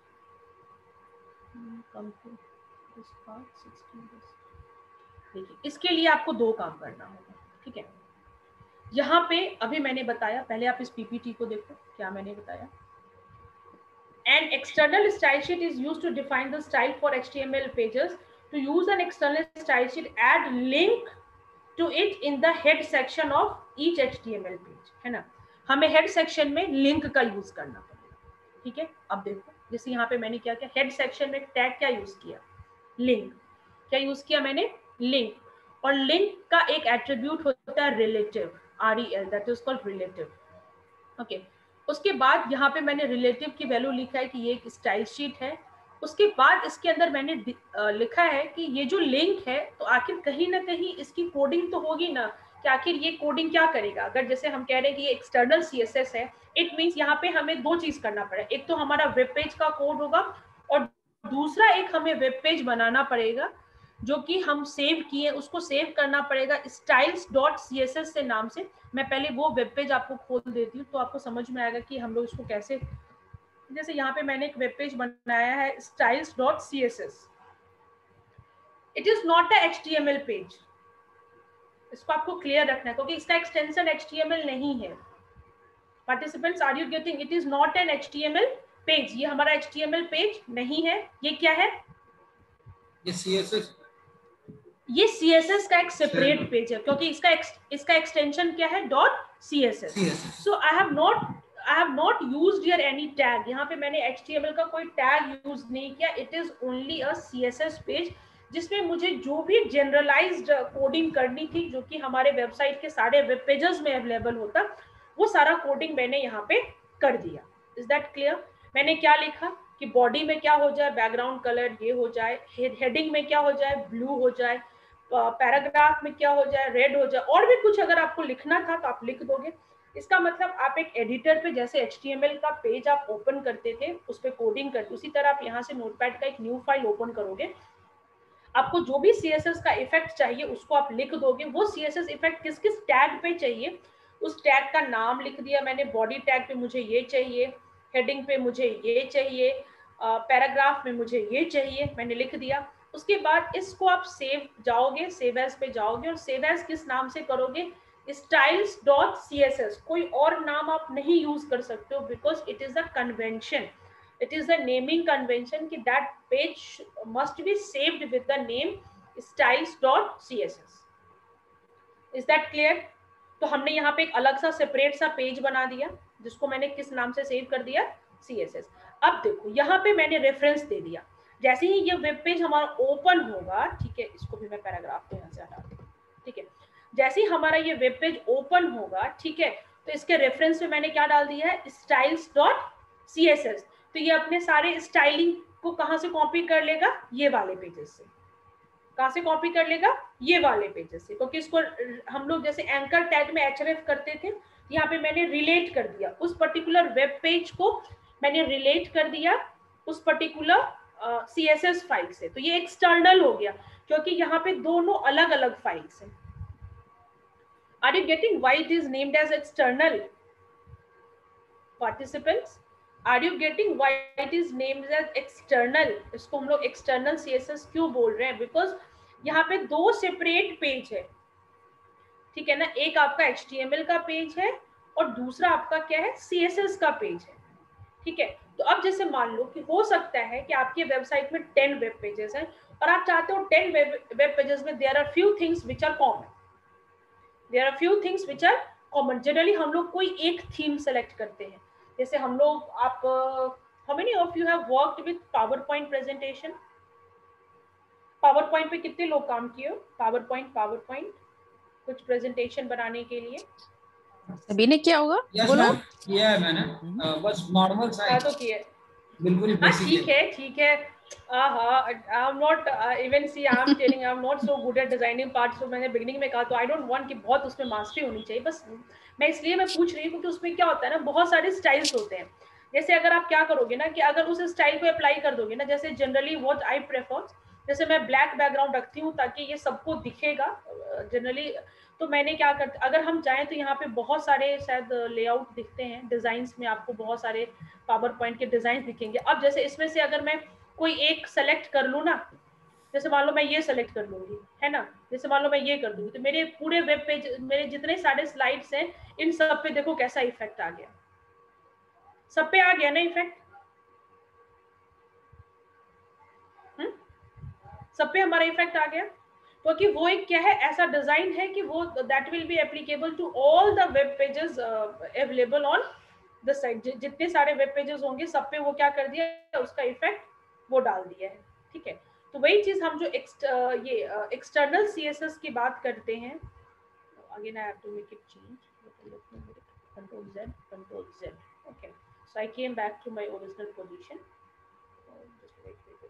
कम दिस पार्ट 16 देखिए, इसके लिए आपको दो काम करना होगा, ठीक है। यहाँ पे अभी मैंने बताया, पहले आप इस पीपीटी को देखो, क्या मैंने बताया। An external style sheet is used to define the style for HTML pages. To use an external style sheet, add link to it in the head section of each HTML page, है ना। हमें head section में link का use करना पड़ेगा, ठीक है। अब देखो, जैसे यहाँ पे मैंने क्या किया, हेड सेक्शन में टैग क्या यूज किया, लिंक। क्या यूज किया मैंने, लिंक। और लिंक का एक एट्रीब्यूट होता है relative, REL, that is called relative. Okay. उसके बाद यहाँ पे मैंने रिलेटिव की वैल्यू लिखा है कि ये एक स्टाइल शीट है, उसके बाद इसके अंदर मैंने लिखा है कि ये जो लिंक है तो आखिर कहीं ना कहीं इसकी कोडिंग तो होगी ना, कि आखिर ये कोडिंग क्या करेगा। अगर जैसे हम कह रहे हैं कि ये एक्सटर्नल सीएसएस है, इट मींस यहाँ पे हमें दो चीज करना पड़ेगा, एक तो हमारा वेब पेज का कोड होगा और दूसरा एक हमें वेब पेज बनाना पड़ेगा जो कि हम सेव किए, उसको सेव करना पड़ेगा styles.css से नाम से। मैं पहले वो वेब पेज आपको खोल देती हूँ तो आपको समझ में आएगा कि हम लोग इसको कैसे, जैसे यहाँ पे मैंने एक वेब पेज बनाया है styles.css, it is not a HTML page, इसको आपको क्लियर रखना है क्योंकि इसका एक्सटेंशन HTML नहीं है। Participants, are you getting? It is not an HTML page, ये हमारा HTML पेज नहीं है। ये क्या है? ये CSS, ये CSS का एक सेपरेट पेज है क्योंकि इसका एक्सटेंशन क्या है? .css। So I have not used here any tag, यहाँ पे मैंने HTML का कोई टैग यूज नहीं किया। It is only a CSS page जिसमें मुझे जो भी जनरलाइज्ड कोडिंग करनी थी, जो कि हमारे वेबसाइट के सारे वेब पेजेस में अवेलेबल होता, वो सारा कोडिंग मैंने यहाँ पे कर दिया। Is that clear? मैंने क्या लिखा कि बॉडी में क्या हो जाए, बैकग्राउंड कलर ये हो जाए, हेडिंग में क्या हो जाए, ब्लू हो जाए, पैराग्राफ में क्या हो जाए, रेड हो जाए, और भी कुछ अगर आपको लिखना था तो आप लिख दोगे। इसका मतलब आप एक एडिटर पे जैसे HTML का पेज आप ओपन करते थे, उस पर कोडिंग करते, उसी तरह आप यहाँ से नोटपैड का एक न्यू फाइल ओपन करोगे, आपको जो भी CSS का इफेक्ट चाहिए उसको आप लिख दोगे। वो CSS इफेक्ट किस किस टैग पे चाहिए, उस टैग का नाम लिख दिया मैंने, बॉडी टैग पे मुझे ये चाहिए, हेडिंग पे मुझे ये चाहिए, पैराग्राफ में मुझे ये चाहिए, मैंने लिख दिया। उसके बाद इसको आप सेव जाओगे, सेव एज पे जाओगे और सेव एज किस नाम से करोगे? styles.css। कोई और नाम आप नहीं यूज कर सकते हो because it is a convention, it is a naming convention कि that page must be saved with the name styles.css। is that clear? तो हमने यहाँ पे एक अलग सा सेपरेट सा पेज बना दिया जिसको मैंने किस नाम से सेव कर दिया? CSS। अब देखो यहाँ पे मैंने रेफरेंस दे दिया, जैसे ही ये वेब पेज हमारा ओपन होगा, ठीक है, इसको भी मैं पैराग्राफ को यहाँ से हटा दूँ, ठीक है, जैसे ही हमारा ये वेब पेज ओपन होगा, ठीक है, तो इसके रेफरेंस में मैंने क्या डाल दिया है? styles.css। तो ये अपने सारे स्टाइलिंग को कहाँ से कॉपी कर लेगा? ये वाले पेजेस से। कहाँ से कॉपी कर लेगा? ये वाले पेजेस से, क्योंकि इसको हम लोग जैसे एंकर टैग में href करते थे, यहाँ पे मैंने रिलेट कर दिया उस पर्टिकुलर वेब पेज को, मैंने रिलेट कर दिया उस पर्टिकुलर CSS फाइल से। तो ये एक्सटर्नल हो गया क्योंकि यहाँ पे दोनों अलग अलग फाइल्स हैं। Are you getting why it is named as external? Participants, are you getting why it is named as external? इसको हम लोग एक्सटर्नल CSS क्यों बोल रहे हैं? बिकॉज यहाँ पे दो सेपरेट पेज है, ठीक है ना, एक आपका HTML का पेज है और दूसरा आपका क्या है? CSS का पेज है, ठीक है। तो अब जैसे मान लो कि हो सकता है कि आपकी वेबसाइट में 10 वेब पेजेस हैं और आप चाहते हो 10 वेब पेजेस में there are few things which are common, there are few things which are common. Generally हम लोग कोई एक थीम सेलेक्ट करते हैं, जैसे हम लोग, आप how many of you have worked with PowerPoint presentation? PowerPoint पे कितने लोग काम किए हो? पावर पॉइंट कुछ प्रेजेंटेशन बनाने के लिए सभी ने किया होगा? यस बोलो। मैम, किया है मैंने, बस नॉर्मल सा तो किए, बिल्कुल ही हाँ बेसिक ठीक है। I am not even see I am telling I am not so good at designing parts. तो मैंने बिगिनिंग में कहा, तो आई डोंट वांट कि बहुत उसमें मास्टरी होनी चाहिए, बस मैं इसलिए मैं पूछ रही हूँ क्योंकि उसमें क्या होता है ना, बहुत सारे स्टाइल्स होते हैं। जैसे अगर आप क्या करोगे ना कि अगर उस स्टाइल को अप्लाई कर दोगे ना, जैसे जनरली व्हाट आई प्रेफर, जैसे मैं ब्लैक बैकग्राउंड रखती हूँ ताकि ये सबको दिखेगा जनरली। तो मैंने क्या करता, अगर हम जाएं तो यहाँ पे बहुत सारे शायद लेआउट दिखते हैं, डिजाइन्स में आपको बहुत सारे पावर पॉइंट के डिजाइन दिखेंगे। अब जैसे इसमें से अगर मैं कोई एक सेलेक्ट कर लूँ ना, जैसे मान लो मैं ये सेलेक्ट कर लूंगी, है ना, जैसे मान लो मैं ये कर दूंगी, तो मेरे पूरे वेब पेज, मेरे जितने सारे स्लाइड्स हैं, इन सब पे देखो कैसा इफेक्ट आ गया, सब पे आ गया ना इफेक्ट, सब पे हमारा इफेक्ट आ गया क्योंकि वो एक क्या है, ऐसा डिजाइन है कि वो that will be applicable to all the web pages available on the site. जितने सारे वेब पेजेस होंगे सब पे वो क्या कर दिया, उसका इफेक्ट वो डाल दिया है, ठीक है। तो वही चीज हम जो एक्सटर्नल CSS की बात करते हैं, again I have to make it change, control Z, okay. So I came back to my original position, just wait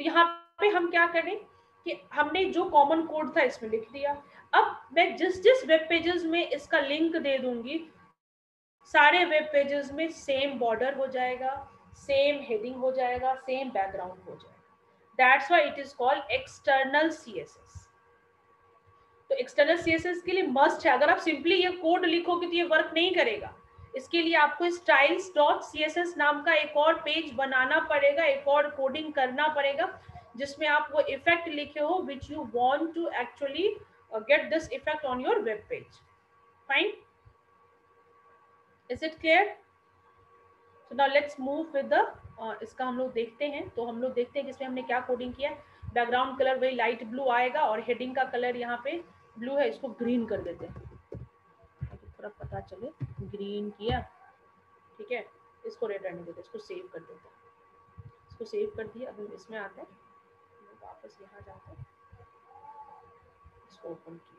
तो यहाँ पे हम क्या करें कि हमने जो कॉमन कोड था इसमें लिख दिया। अब मैं जिस जिस वेब पेजेस में इसका लिंक दे दूंगी, सारे वेब पेजेस में सेम बॉर्डर हो जाएगा, सेम हेडिंग हो जाएगा, सेम बैकग्राउंड हो जाएगा। That's why it is called external CSS. तो एक्सटर्नल सीएसएस के लिए मस्ट है, अगर आप सिंपली ये कोड लिखोगे तो ये वर्क नहीं करेगा। इसके लिए आपको styles.css नाम का एक और पेज बनाना पड़ेगा, एक और कोडिंग करना पड़ेगा, जिसमें आप वो इफेक्ट लिखे हो which you want to actually get this effect on your web page. Fine? Is it clear? So now let's move with the इसका हम लोग देखते हैं। तो हम लोग देखते हैं कि इसमें हमने क्या कोडिंग किया। बैकग्राउंड कलर वही लाइट ब्लू आएगा और हेडिंग का कलर यहाँ पे ब्लू है, इसको ग्रीन कर देते हैं थोड़ा पता चले। ग्रीन किया, ठीक है, इसको रेड रहने देते हैं, इसको सेव कर देते हैं। इसको सेव कर दिया। अब हम इसमें आते हैं, वापस यहाँ जाते हैं, इसको ओपन किया।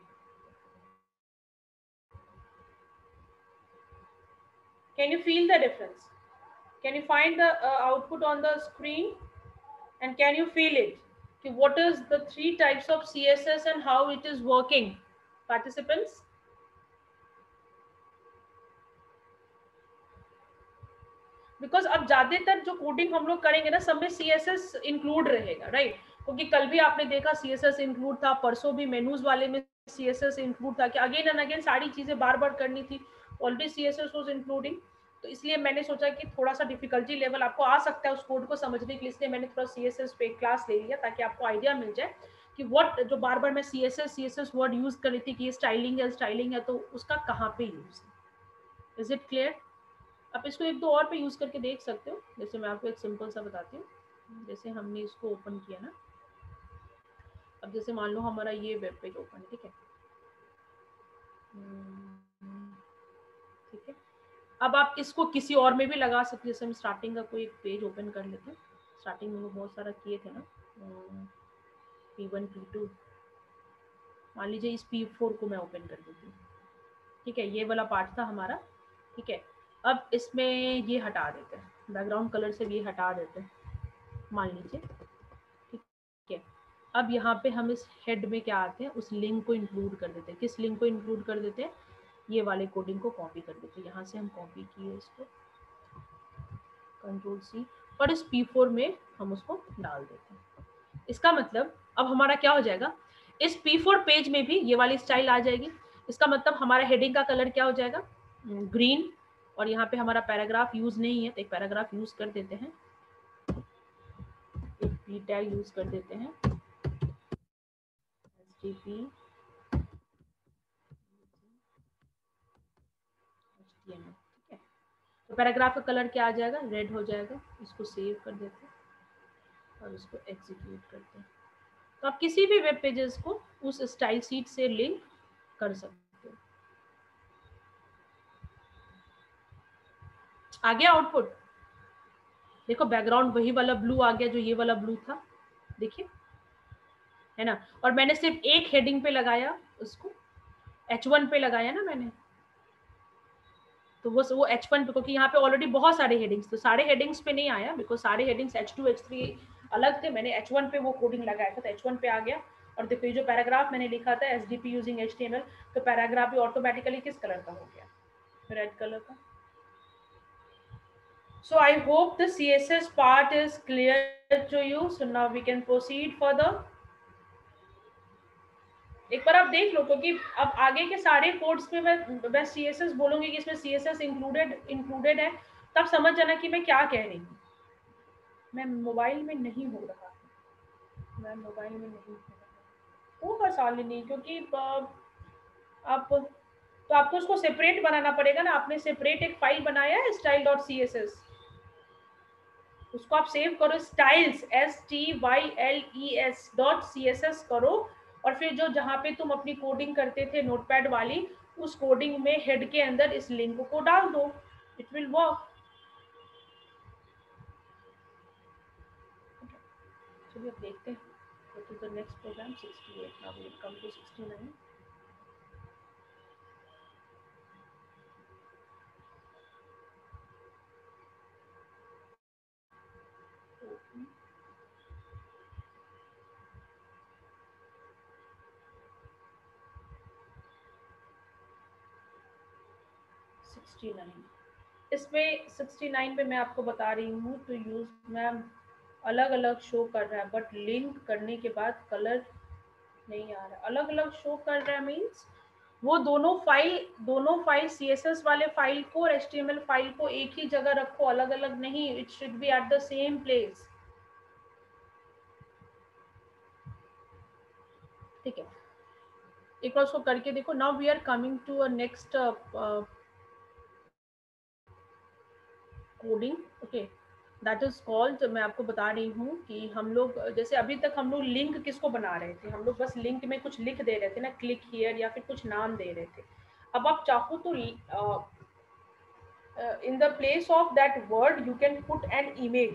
Can you feel the difference? Can you find the output on the screen? And can you feel it? What is the 3 types of CSS and how it is working? Participants? Because अब ज्यादातर जो coding हम लोग करेंगे ना, सब में CSS include रहेगा, राइट? क्योंकि कल भी आपने देखा CSS इंक्लूड था, परसों भी मेनूज वाले में CSS इंक्लूड था कि अगेन एंड अगेन सारी चीजें बार बार करनी थी, ऑलरेडी CSS वाज इंक्लूडिंग। तो इसलिए मैंने सोचा कि थोड़ा सा डिफिकल्टी लेवल आपको आ सकता है उस कोड को समझने के लिए, इसलिए मैंने थोड़ा CSS पे क्लास ले लिया ताकि आपको आइडिया मिल जाए कि व्हाट, जो बार बार मैं CSS वर्ड यूज कर रही थी कि ये स्टाइलिंग है, तो उसका कहाँ पे यूज है। Is it clear? आप इसको एक दो और पे यूज करके देख सकते हो। जैसे मैं आपको एक सिंपल सा बताती हूँ। जैसे हमने इसको ओपन किया ना, अब जैसे मान लो हमारा ये वेब पेज ओपन है, ठीक है, ठीक है। अब आप इसको किसी और में भी लगा सकते हैं। जैसे हम स्टार्टिंग का कोई एक पेज ओपन कर लेते हैं। स्टार्टिंग में वो बहुत सारा किए थे ना, P1 P2, मान लीजिए इस P4 को मैं ओपन कर देती हूँ, ठीक है, ये वाला पार्ट था हमारा, ठीक है। अब इसमें ये हटा देते हैं, बैकग्राउंड कलर से ये हटा देते हैं, मान लीजिए, ठीक है। अब यहाँ पे हम इस हेड में क्या आते हैं, उस लिंक को इंक्लूड कर देते हैं। किस लिंक को इंक्लूड कर देते हैं? ये वाले कोडिंग को कॉपी कर देते हैं। यहाँ से हम कॉपी किए इसको, Ctrl+C, और इस P4 में हम उसको डाल देते हैं। इसका मतलब अब हमारा क्या हो जाएगा, इस P4 पेज में भी ये वाली स्टाइल आ जाएगी। इसका मतलब हमारा हेडिंग का कलर क्या हो जाएगा, ग्रीन, और यहाँ पे हमारा पैराग्राफ यूज नहीं है तो एक पैराग्राफ यूज कर देते हैं, एक पी टैग यूज कर देते हैं, HTTP HTML, ठीक है। तो पैराग्राफ का कलर क्या आ जाएगा, रेड हो जाएगा। इसको सेव कर देते हैं और इसको एग्जीक्यूट करते हैं। तो आप किसी भी वेब पेजेस को उस स्टाइल शीट से लिंक कर सकते हो। आ गया आउटपुट? देखो बैकग्राउंड वही वाला ब्लू आ गया जो ये वाला ब्लू था, देखिए, है ना। और मैंने सिर्फ एक हेडिंग पे लगाया, उसको H1 पे लगाया ना मैंने, तो वो H1 पे, क्योंकि यहाँ पे ऑलरेडी बहुत सारे हेडिंग्स, तो सारे हेडिंग्स पे नहीं आया, बिकॉज सारे हेडिंग्स H2 H3 अलग थे। मैंने H1 पे वो कोडिंग लगाया था, तो H1 पे आ गया। और देखो ये जो पैराग्राफ मैंने लिखा था SDP यूजिंग HTML, तो पैराग्राफ भी ऑटोमेटिकली किस कलर का हो गया, रेड कलर का। So I hope the CSS part is clear to you. So now we can proceed further. एक बार आप देख लो, क्योंकि अब आगे के सारे कोड्स में मैं CSS बोलूंगी कि इसमें CSS इंक्लूडेड है, तब समझ जाना कि मैं क्या कह रही हूँ। मैं मोबाइल में नहीं हो रहा, मैं मोबाइल में नहीं हो रहा, होगा शालिनी, क्योंकि आप तो आपको उसको सेपरेट बनाना पड़ेगा ना। आपने सेपरेट एक फाइल बनाया है style.css, उसको आप सेव करो, स्टाइल्स STYLES.css करो, और फिर जो जहाँ पे तुम अपनी कोडिंग करते थे नोटपैड वाली, उस कोडिंग में हेड के अंदर इस लिंक को डाल दो, इट विल वर्क। चलिए अब देखते हैं, go to the next program 68. Now we will come to 69. 69 इसमें 69 पे मैं आपको बता रही हूँ तो यूज मैम अलग अलग शो कर रहा है, बट लिंक करने के बाद कलर नहीं आ रहा। अलग अलग शो कर रहा है मीन्स वो दोनों फाइल CSS वाले फाइल को और HTML फाइल को एक ही जगह रखो, अलग अलग नहीं। It should be at the same place. ठीक है, एक बार उसको करके देखो। Now we are coming to a next coding. Okay, that is called, मैं आपको बता रही हूँ कि हम लोग जैसे अभी तक हम लोग लिंक किसको बना रहे थे, हम लोग बस लिंक में कुछ लिख दे रहे थे ना, क्लिक हियर या फिर कुछ नाम दे रहे थे। अब आप चाहो तो in the place of that word you can put an image,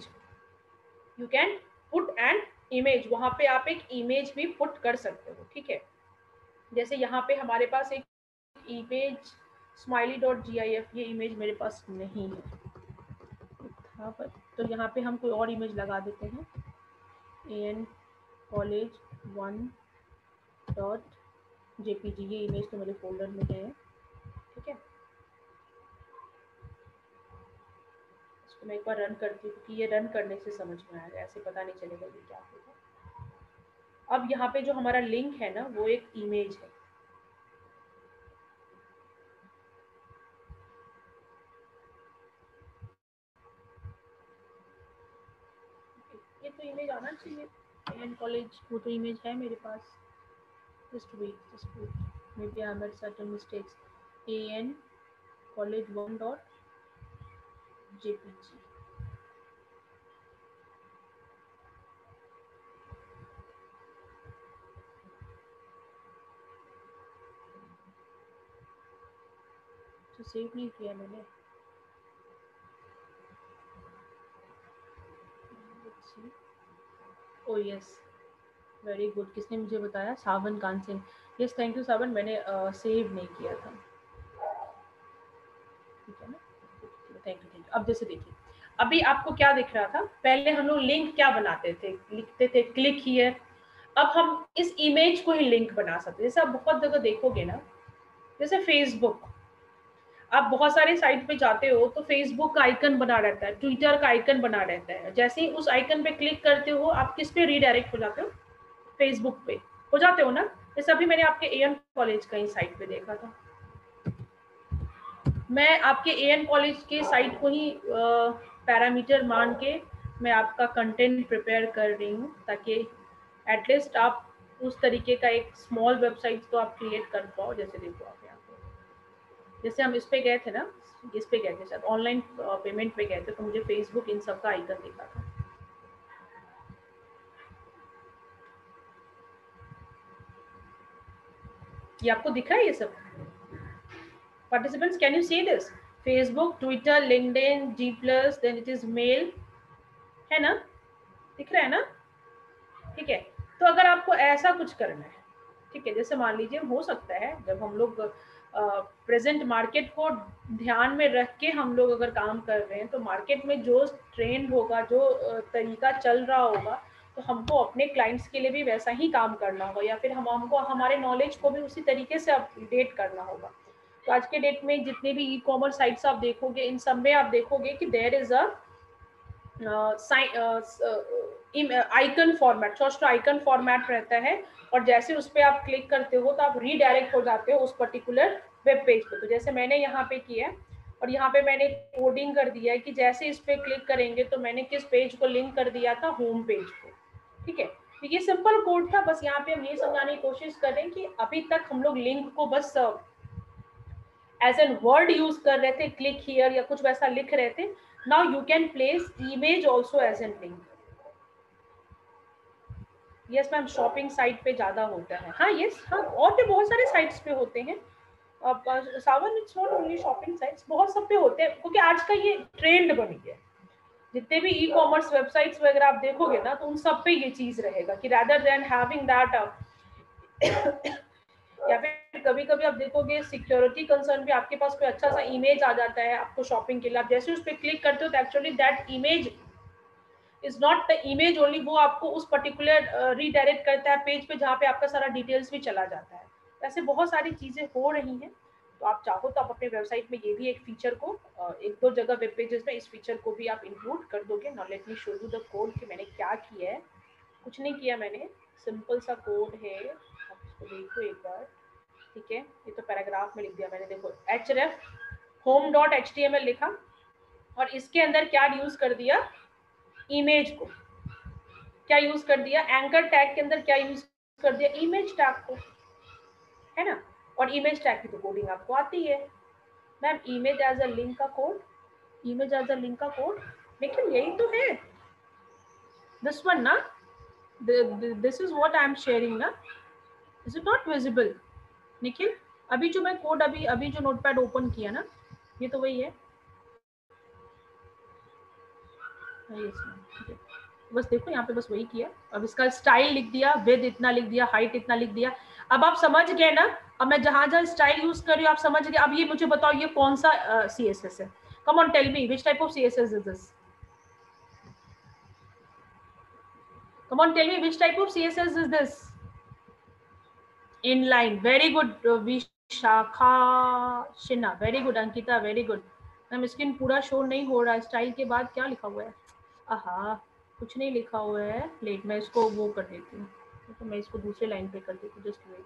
वहां पे आप एक इमेज भी पुट कर सकते हो। ठीक है, जैसे यहाँ पे हमारे पास एक इमेज smiley.gif, ये इमेज मेरे पास नहीं है था, पर तो यहाँ पे हम कोई और इमेज लगा देते हैं, ancollege1.jpg, ये इमेज तो मेरे फोल्डर में है। ठीक है, इसको मैं एक बार रन करती हूँ क्योंकि ये रन करने से समझ में आएगा, ऐसे पता नहीं चलेगा ये क्या होगा। अब यहाँ पे जो हमारा लिंक है ना वो एक इमेज है। ये तो इमेज आना चाहिए, एन कॉलेज, वो तो इमेज है मेरे पास। just wait, maybe I made certain mistakes. ancollege1.jpg, तो सेव नहीं किया मैंने। ओ यस, वेरी गुड, किसने मुझे बताया? Sawan Kanchan. Yes, thank you Sawan, मैंने सेव नहीं किया था। ठीक है ना, थैंक यू। अब जैसे देखिए, अभी आपको क्या दिख रहा था, पहले हम लोग लिंक क्या बनाते थे, लिखते थे क्लिक हियर। अब हम इस इमेज को ही लिंक बना सकते हैं। जैसे आप बहुत जगह देखोगे ना, जैसे फेसबुक, आप बहुत सारे साइट पे जाते हो तो फेसबुक का आइकन बना रहता है, ट्विटर का आइकन बना रहता है। जैसे ही उस आइकन पे क्लिक करते हो आप किस पे रीडायरेक्ट हो जाते हो? फेसबुक पे हो जाते हो ना। जैसे अभी मैंने आपके एएन कॉलेज का ही साइट पे देखा था, मैं आपके एएन कॉलेज के साइट को ही पैरामीटर मान के मैं आपका कंटेंट प्रिपेयर कर रही हूँ, ताकि एटलीस्ट आप उस तरीके का एक स्मॉल वेबसाइट तो आप क्रिएट कर पाओ। जैसे देखो आप यहाँ पे, जैसे हम इस पे गए थे ना, इस पे गए थे शायद, ऑनलाइन पेमेंट पे गए थे, तो मुझे फेसबुक इन सब का आइकन दिखा था। ये आपको दिख रहा है ये सब? Participants, can you see this? Facebook, Twitter, LinkedIn, G+, then it is mail, है ना? दिख रहा है ना? ठीक है, तो अगर आपको ऐसा कुछ करना है, ठीक है, जैसे मान लीजिए हो सकता है जब हम लोग प्रेजेंट मार्केट को ध्यान में रख के हम लोग अगर काम कर रहे हैं, तो मार्केट में जो ट्रेंड होगा, जो तरीका चल रहा होगा, तो हमको अपने क्लाइंट्स के लिए भी वैसा ही काम करना होगा, या फिर हमको हमारे नॉलेज को भी उसी तरीके से अपडेट करना होगा। तो आज के डेट में जितने भी ई कॉमर्स साइट्स आप देखोगे, इन सब में आप देखोगे कि there is a icon format, short icon format रहता है, और जैसे उस पर आप क्लिक करते हो तो आप रीडायरेक्ट हो जाते हो उस पर्टिकुलर वेब पेज पे। तो जैसे मैंने यहाँ पे किया और यहाँ पे मैंने कोडिंग कर दिया है कि जैसे इस पे क्लिक करेंगे तो मैंने किस पेज को लिंक कर दिया था, होम पेज को। ठीक है, तो ये सिंपल कोड था, बस यहाँ पे हम ये समझाने की कोशिश कर रहे हैं कि अभी तक हम लोग लिंक को बस एज एन वर्ड यूज कर रहे थे, क्लिक हियर या कुछ वैसा लिख रहे थे। Now you can place image also as an link. Yes ma'am, shopping site पे ज्यादा होता है। हाँ यस, हाँ, और भी बहुत सारे साइट्स पे होते हैं। Sawan, it's not only shopping sites, बहुत सब पे होते हैं, क्योंकि आज का ये ट्रेंड बन गया। जितने भी ई कॉमर्स वेबसाइट्स वगैरह आप देखोगे ना, तो उन सब पे ये चीज रहेगा कि rather than having that या फिर कभी कभी आप देखोगे सिक्योरिटी कंसर्न भी, आपके पास कोई अच्छा सा इमेज आ जाता है आपको शॉपिंग के लिए, आप जैसे उस पर क्लिक करते हो तो actually that image is not the image only, वो आपको उस पर्टिकुलर रीडायरेक्ट करता है पेज पे जहाँ पे आपका सारा डिटेल्स भी चला जाता है। ऐसे बहुत सारी चीजें हो रही हैं, तो आप चाहो तो आप अपने वेबसाइट में ये भी एक फीचर को एक दो जगह वेब पेजेस में इस फीचर को भी आप इंक्लूड कर दोगे। Now let me show you the code कि मैंने क्या किया है। कुछ नहीं किया मैंने, सिंपल सा कोड है, आप इसको देखो एक बार, ठीक है। ये तो पैराग्राफ में लिख दिया मैंने, देखो href home.html लिखा और इसके अंदर क्या यूज कर दिया, इमेज को क्या यूज कर दिया, एंकर टैग के अंदर क्या यूज कर दिया, इमेज टैग को, है ना। और इमेज टैग की तो कोडिंग आपको आती है ma'am, image as a link का code, image as a link का कोड, लेकिन यही तो है दिस वन ना, this is what I am sharing ना, is it not visible Nikhil? अभी जो मैं कोड अभी जो नोटपैड ओपन किया ना, ये तो वही है, बस देखो यहाँ पे बस वही किया। अब इसका स्टाइल लिख दिया, विड्थ इतना लिख दिया, हाइट इतना लिख दिया। अब आप समझ गए ना, अब मैं जहां जहां स्टाइल यूज कर रही हूँ आप समझ गए। अब ये मुझे बताओ ये कौन सा CSS है, come on tell me which type of CSS is this, come on tell me which type of CSS is this, inline, very good Vishakha Shina, very good Ankita, very good ma'am. Screen पूरा शो नहीं हो रहा है, स्टाइल के बाद क्या लिखा हुआ है, आहा कुछ नहीं लिखा हुआ है, लेट मैं इसको वो कर देती हूँ, तो मैं इसको दूसरे लाइन पे कर देती हूँ, जस्ट वेट,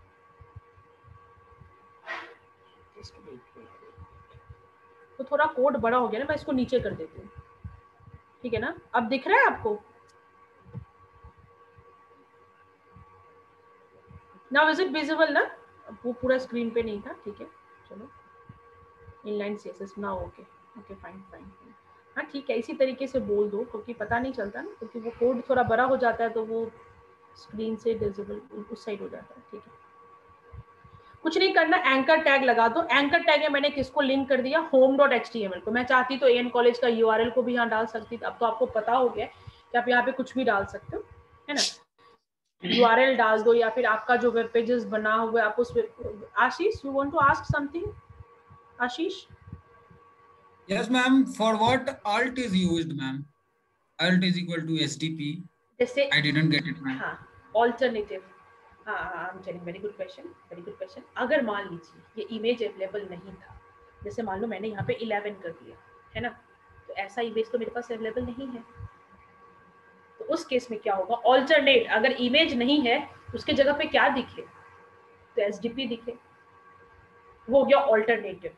तो थोड़ा कोड बड़ा हो गया ना, मैं इसको नीचे कर देती हूँ, ठीक है ना। अब दिख रहा है आपको, नाउ इज इट विजिबल ना, वो पूरा स्क्रीन पे नहीं था, ठीक है चलो, इनलाइन CSS ना, ओके ओके फाइन फाइन, हाँ ठीक है, इसी तरीके से बोल दो क्योंकि पता नहीं चलता ना, क्योंकि वो कोड थोड़ा बड़ा हो जाता है तो वो स्क्रीन से विजिबल उस साइड हो जाता है, ठीक है। कुछ नहीं करना, एंकर टैग लगा दो। एंकर टैग में मैंने किसको लिंक कर दिया, home.html को। मैं चाहती तो AN कॉलेज का URL को भी यहाँ डाल सकती थी, अब तो आपको पता हो गया कि आप यहाँ पे कुछ भी डाल सकते हो, है ना। URL डाल दो या फिर आपका जो वेब पेजेस बना हुआ है आप उस, Ashish you want to ask something, Ashish? Yes, ma'am. For what alt is used, ma'am? Alt is equal to SDP. जैसे I didn't get it, ma'am. हाँ, ऑल्टरनेटिव, हाँ हाँ, very good question, very good question. अगर मान लीजिए ये इमेज अवेलेबल नहीं था, जैसे मान लो मैंने यहाँ पे 11 कर दिया, है ना, तो ऐसा इमेज तो मेरे पास अवेलेबल नहीं है, तो उस केस में क्या होगा, ऑल्टरनेट, अगर इमेज नहीं है उसके जगह पे क्या दिखे, तो SDP दिखे, वो हो गया alternative.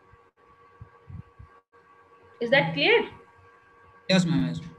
Is that clear? Yes, ma'am. Yes.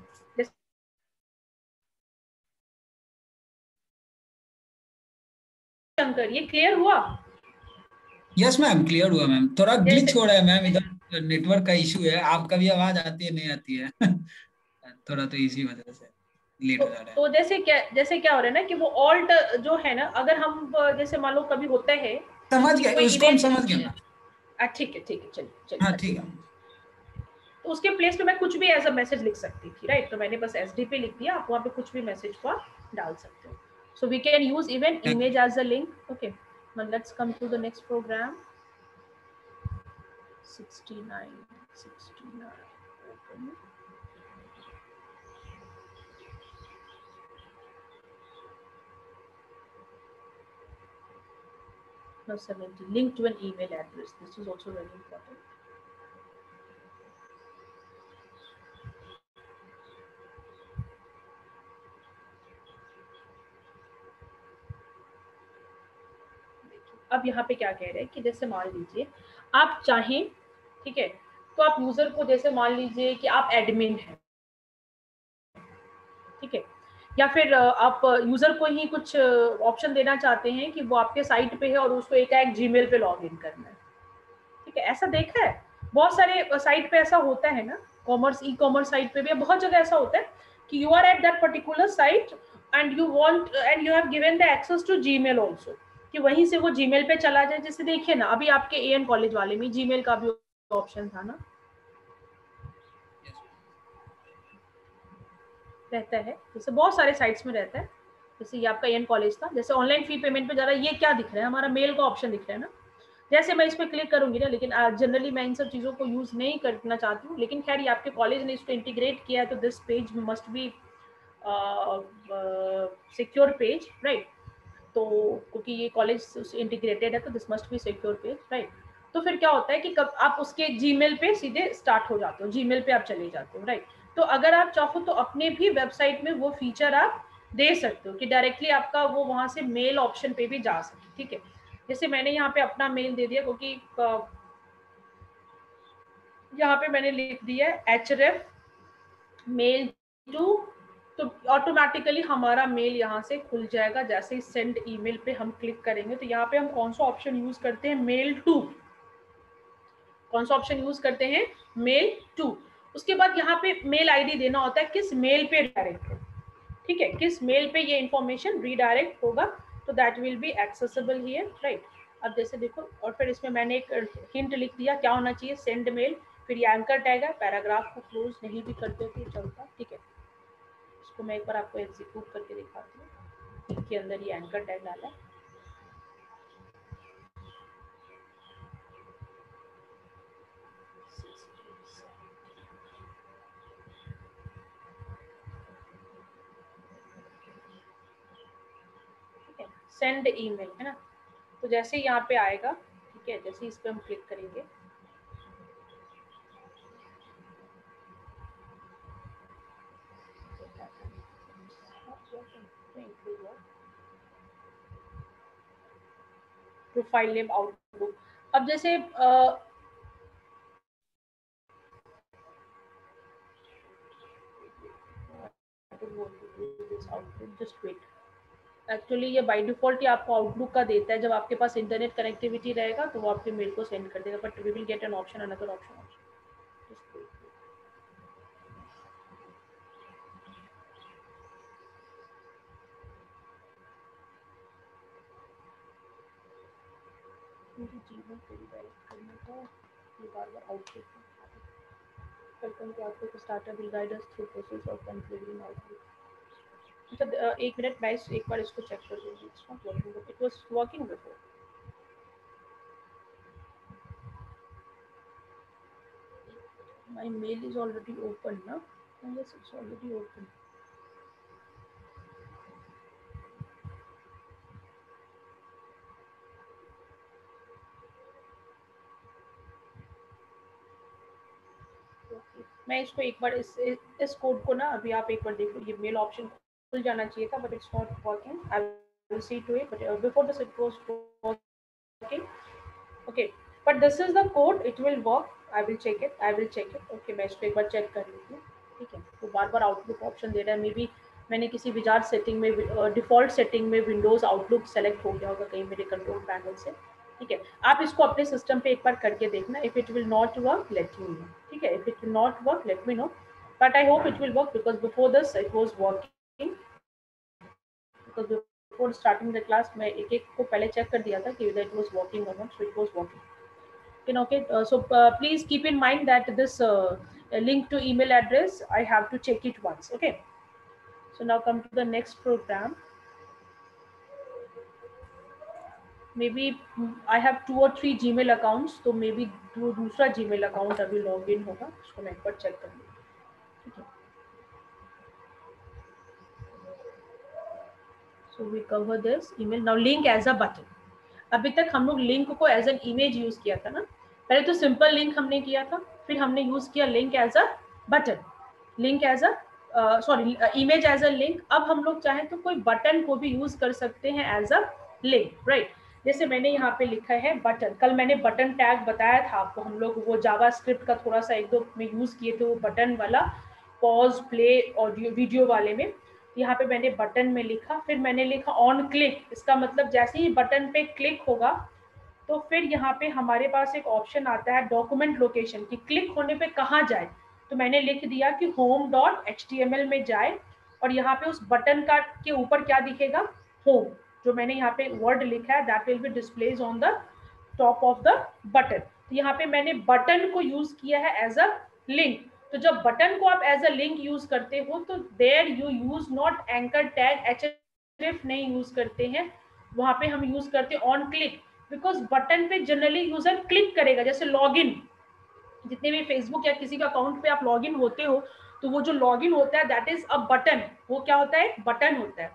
Shankar ये क्लियर हुआ? Yes, ma'am. Clear हुआ, मैम। थोड़ा ग्लिच हो रहा है मैम, इधर नेटवर्क का इशू है, आपका भी आवाज आती है नहीं आती है थोड़ा तो इसी वजह से लेट हो जा रहा है। तो जैसे क्या हो रहा है ना कि वो ऑल्ट जो है ना, अगर हम जैसे मान लो कभी होता है, समझ गया, उसको हम समझ गए मैम। ठीक है चलिए हाँ ठीक है। तो उसके प्लेस पे मैं कुछ भी एज अ मैसेज लिख सकती थी, राइट, तो मैंने बस SDP लिख दिया, आप वहाँ पे कुछ भी मैसेज को डाल सकते हो। So we can use even image as a link. Okay, now let's come to the next program. 69 open. Now 70, link to an email address. This is also very important. अब यहाँ पे क्या कह रहे हैं कि जैसे मान लीजिए आप चाहें, ठीक है, तो आप यूजर को, जैसे मान लीजिए कि आप एडमिन हैं, ठीक है, या फिर आप यूजर को ही कुछ ऑप्शन देना चाहते हैं कि वो आपके साइट पे है और उसको एक जीमेल पे लॉग इन करना है, ठीक है। ऐसा देखा है बहुत सारे साइट पे ऐसा होता है ना, ई-कॉमर्स साइट पे भी बहुत जगह ऐसा होता है कि you are at that particular site and you have given the access to Gmail also, कि वहीं से वो जीमेल पे चला जाए। जैसे देखिए ना, अभी आपके AN कॉलेज वाले में जीमेल का भी ऑप्शन था ना, रहता है, जैसे बहुत सारे साइट्स में रहता है। जैसे ये आपका AN कॉलेज था, जैसे ऑनलाइन फी पेमेंट पे जा रहा है, ये क्या दिख रहा है, हमारा मेल का ऑप्शन दिख रहा है ना। जैसे मैं इस पर क्लिक करूंगी ना, लेकिन जनरली मैं इन सब चीज़ों को यूज़ नहीं करना चाहती हूँ, लेकिन खैर ये आपके कॉलेज ने इसको इंटीग्रेट किया है, तो this page must be secure page, right. तो क्योंकि ये कॉलेज इंटीग्रेटेड है तो this must be secure page, right. तो फिर क्या होता है कि कब आप उसके जीमेल पे सीधे स्टार्ट हो जाते हो, जीमेल पे आप चले जाते हो, राइट। तो अगर आप चाहो तो अपने भी वेबसाइट में वो फीचर आप दे सकते हो कि डायरेक्टली आपका वो वहां से मेल ऑप्शन पे भी जा सके, ठीक है। जैसे मैंने यहाँ पे अपना मेल दे दिया, क्योंकि यहाँ पे मैंने लिख दिया href मेल टू, तो ऑटोमेटिकली हमारा मेल यहाँ से खुल जाएगा। जैसे ही सेंड ईमेल पे हम क्लिक करेंगे तो यहाँ पे हम कौन सा ऑप्शन यूज करते हैं, मेल टू, कौन सा ऑप्शन यूज करते हैं, मेल टू। उसके बाद यहाँ पे मेल आईडी देना होता है किस मेल पे डायरेक्ट हो, ठीक है, किस मेल पे ये इंफॉर्मेशन रीडायरेक्ट होगा, तो that will be accessible here, right. अब जैसे देखो, और फिर इसमें मैंने एक हिंट लिख दिया क्या होना चाहिए, सेंड मेल, फिर ये एंकर टैग है, पैराग्राफ को क्लोज नहीं भी करते तो चलता, ठीक है। इसको मैं एक बार आपको एग्जीक्यूट करके दिखाती हूँ, इसके अंदर ये एंकर टैग डाला है। सेंड ईमेल है ना, तो जैसे यहाँ पे आएगा, ठीक है, जैसे इस पे हम क्लिक करेंगे प्रोफाइल नेम आउटलुक। अब जैसे जस्ट वेट, एक्चुअली ये बाय डिफॉल्ट ही आपको आउटलुक का देता है, जब आपके पास इंटरनेट कनेक्टिविटी रहेगा तो वो आपके मेल को सेंड कर देगा, but we will get an option, another option. Gmail पे डायरेक्ट करने का ये बार-बार Outlook, welcome to Outlook starter will guide us through process of configuring Outlook. अच्छा एक मिनट, मैं एक बार इसको चेक कर लूंगी, it's not working, it was working before. My mail is already open now. Yes, it's already open. मैं इसको एक बार इस कोड को ना अभी आप एक बार देखो, ये मेल ऑप्शन खुल जाना चाहिए था, but it's not working. I will see to it, but before this it was working, okay, but this is the code, it will work. I will check it, okay. मैं इसको एक बार check कर लेती हूँ, ठीक है। तो बार बार आउटलुक ऑप्शन दे रहा है, मे बी मैंने किसी विजार सेटिंग में, डिफॉल्ट सेटिंग में विंडोज आउटलुक सेलेक्ट हो गया होगा कहीं मेरे कंट्रोल पैनल से, ठीक है। आप इसको अपने सिस्टम पे एक बार करके देखना, if it will not work let me know, ठीक है, if it will not work let me know, but I hope it will work, because before this it was working, because before starting the class मैं एक एक को पहले check कर दिया था कि इट वाज वर्किंग और not, so it was working. Okay, so please keep in mind that this link to email address, I have to check it once, okay. So now come to the next program. Maybe I have 2 or 3 Gmail accounts, तो maybe दूसरा Gmail account अभी login होगा, उसको मैं एक बार check कर लूँगी, ठीक है। So we cover this email now, link as a button। अभी तक हम लोग लिंक को एज एन इमेज यूज किया था ना, पहले तो सिंपल लिंक हमने किया था, फिर हमने यूज किया link as a button, link as a sorry image as a link. अब हम लोग चाहें तो कोई बटन को भी यूज कर सकते हैं एज अ लिंक, राइट। जैसे मैंने यहाँ पे लिखा है बटन, कल मैंने बटन टैग बताया था आपको, हम लोग वो जावा स्क्रिप्ट का थोड़ा सा एक दो में यूज किए थे, वो बटन वाला पॉज प्ले ऑडियो वीडियो वाले में। यहाँ पे मैंने बटन में लिखा, फिर मैंने लिखा ऑन क्लिक, इसका मतलब जैसे ही बटन पे क्लिक होगा तो फिर यहाँ पे हमारे पास एक ऑप्शन आता है डॉक्यूमेंट लोकेशन की, क्लिक होने पे कहाँ जाए, तो मैंने लिख दिया कि home.html में जाए, और यहाँ पे उस बटन का के ऊपर क्या दिखेगा, होम, जो मैंने यहाँ पे वर्ड लिखा है that will be displays on the top of the button. तो यहाँ पे मैंने बटन को यूज किया है एज अ लिंक। तो जब बटन को आप एज अ लिंक यूज करते हो तो there you use not anchor tag, href नहीं यूज करते हैं, वहां पे हम यूज करते हैं ऑन क्लिक, बिकॉज बटन पे जनरली यूजर क्लिक करेगा। जैसे लॉगिन, जितने भी फेसबुक या किसी का अकाउंट पे आप लॉगिन होते हो तो वो जो लॉगिन होता है दैट इज अ बटन, वो क्या होता है, बटन होता है।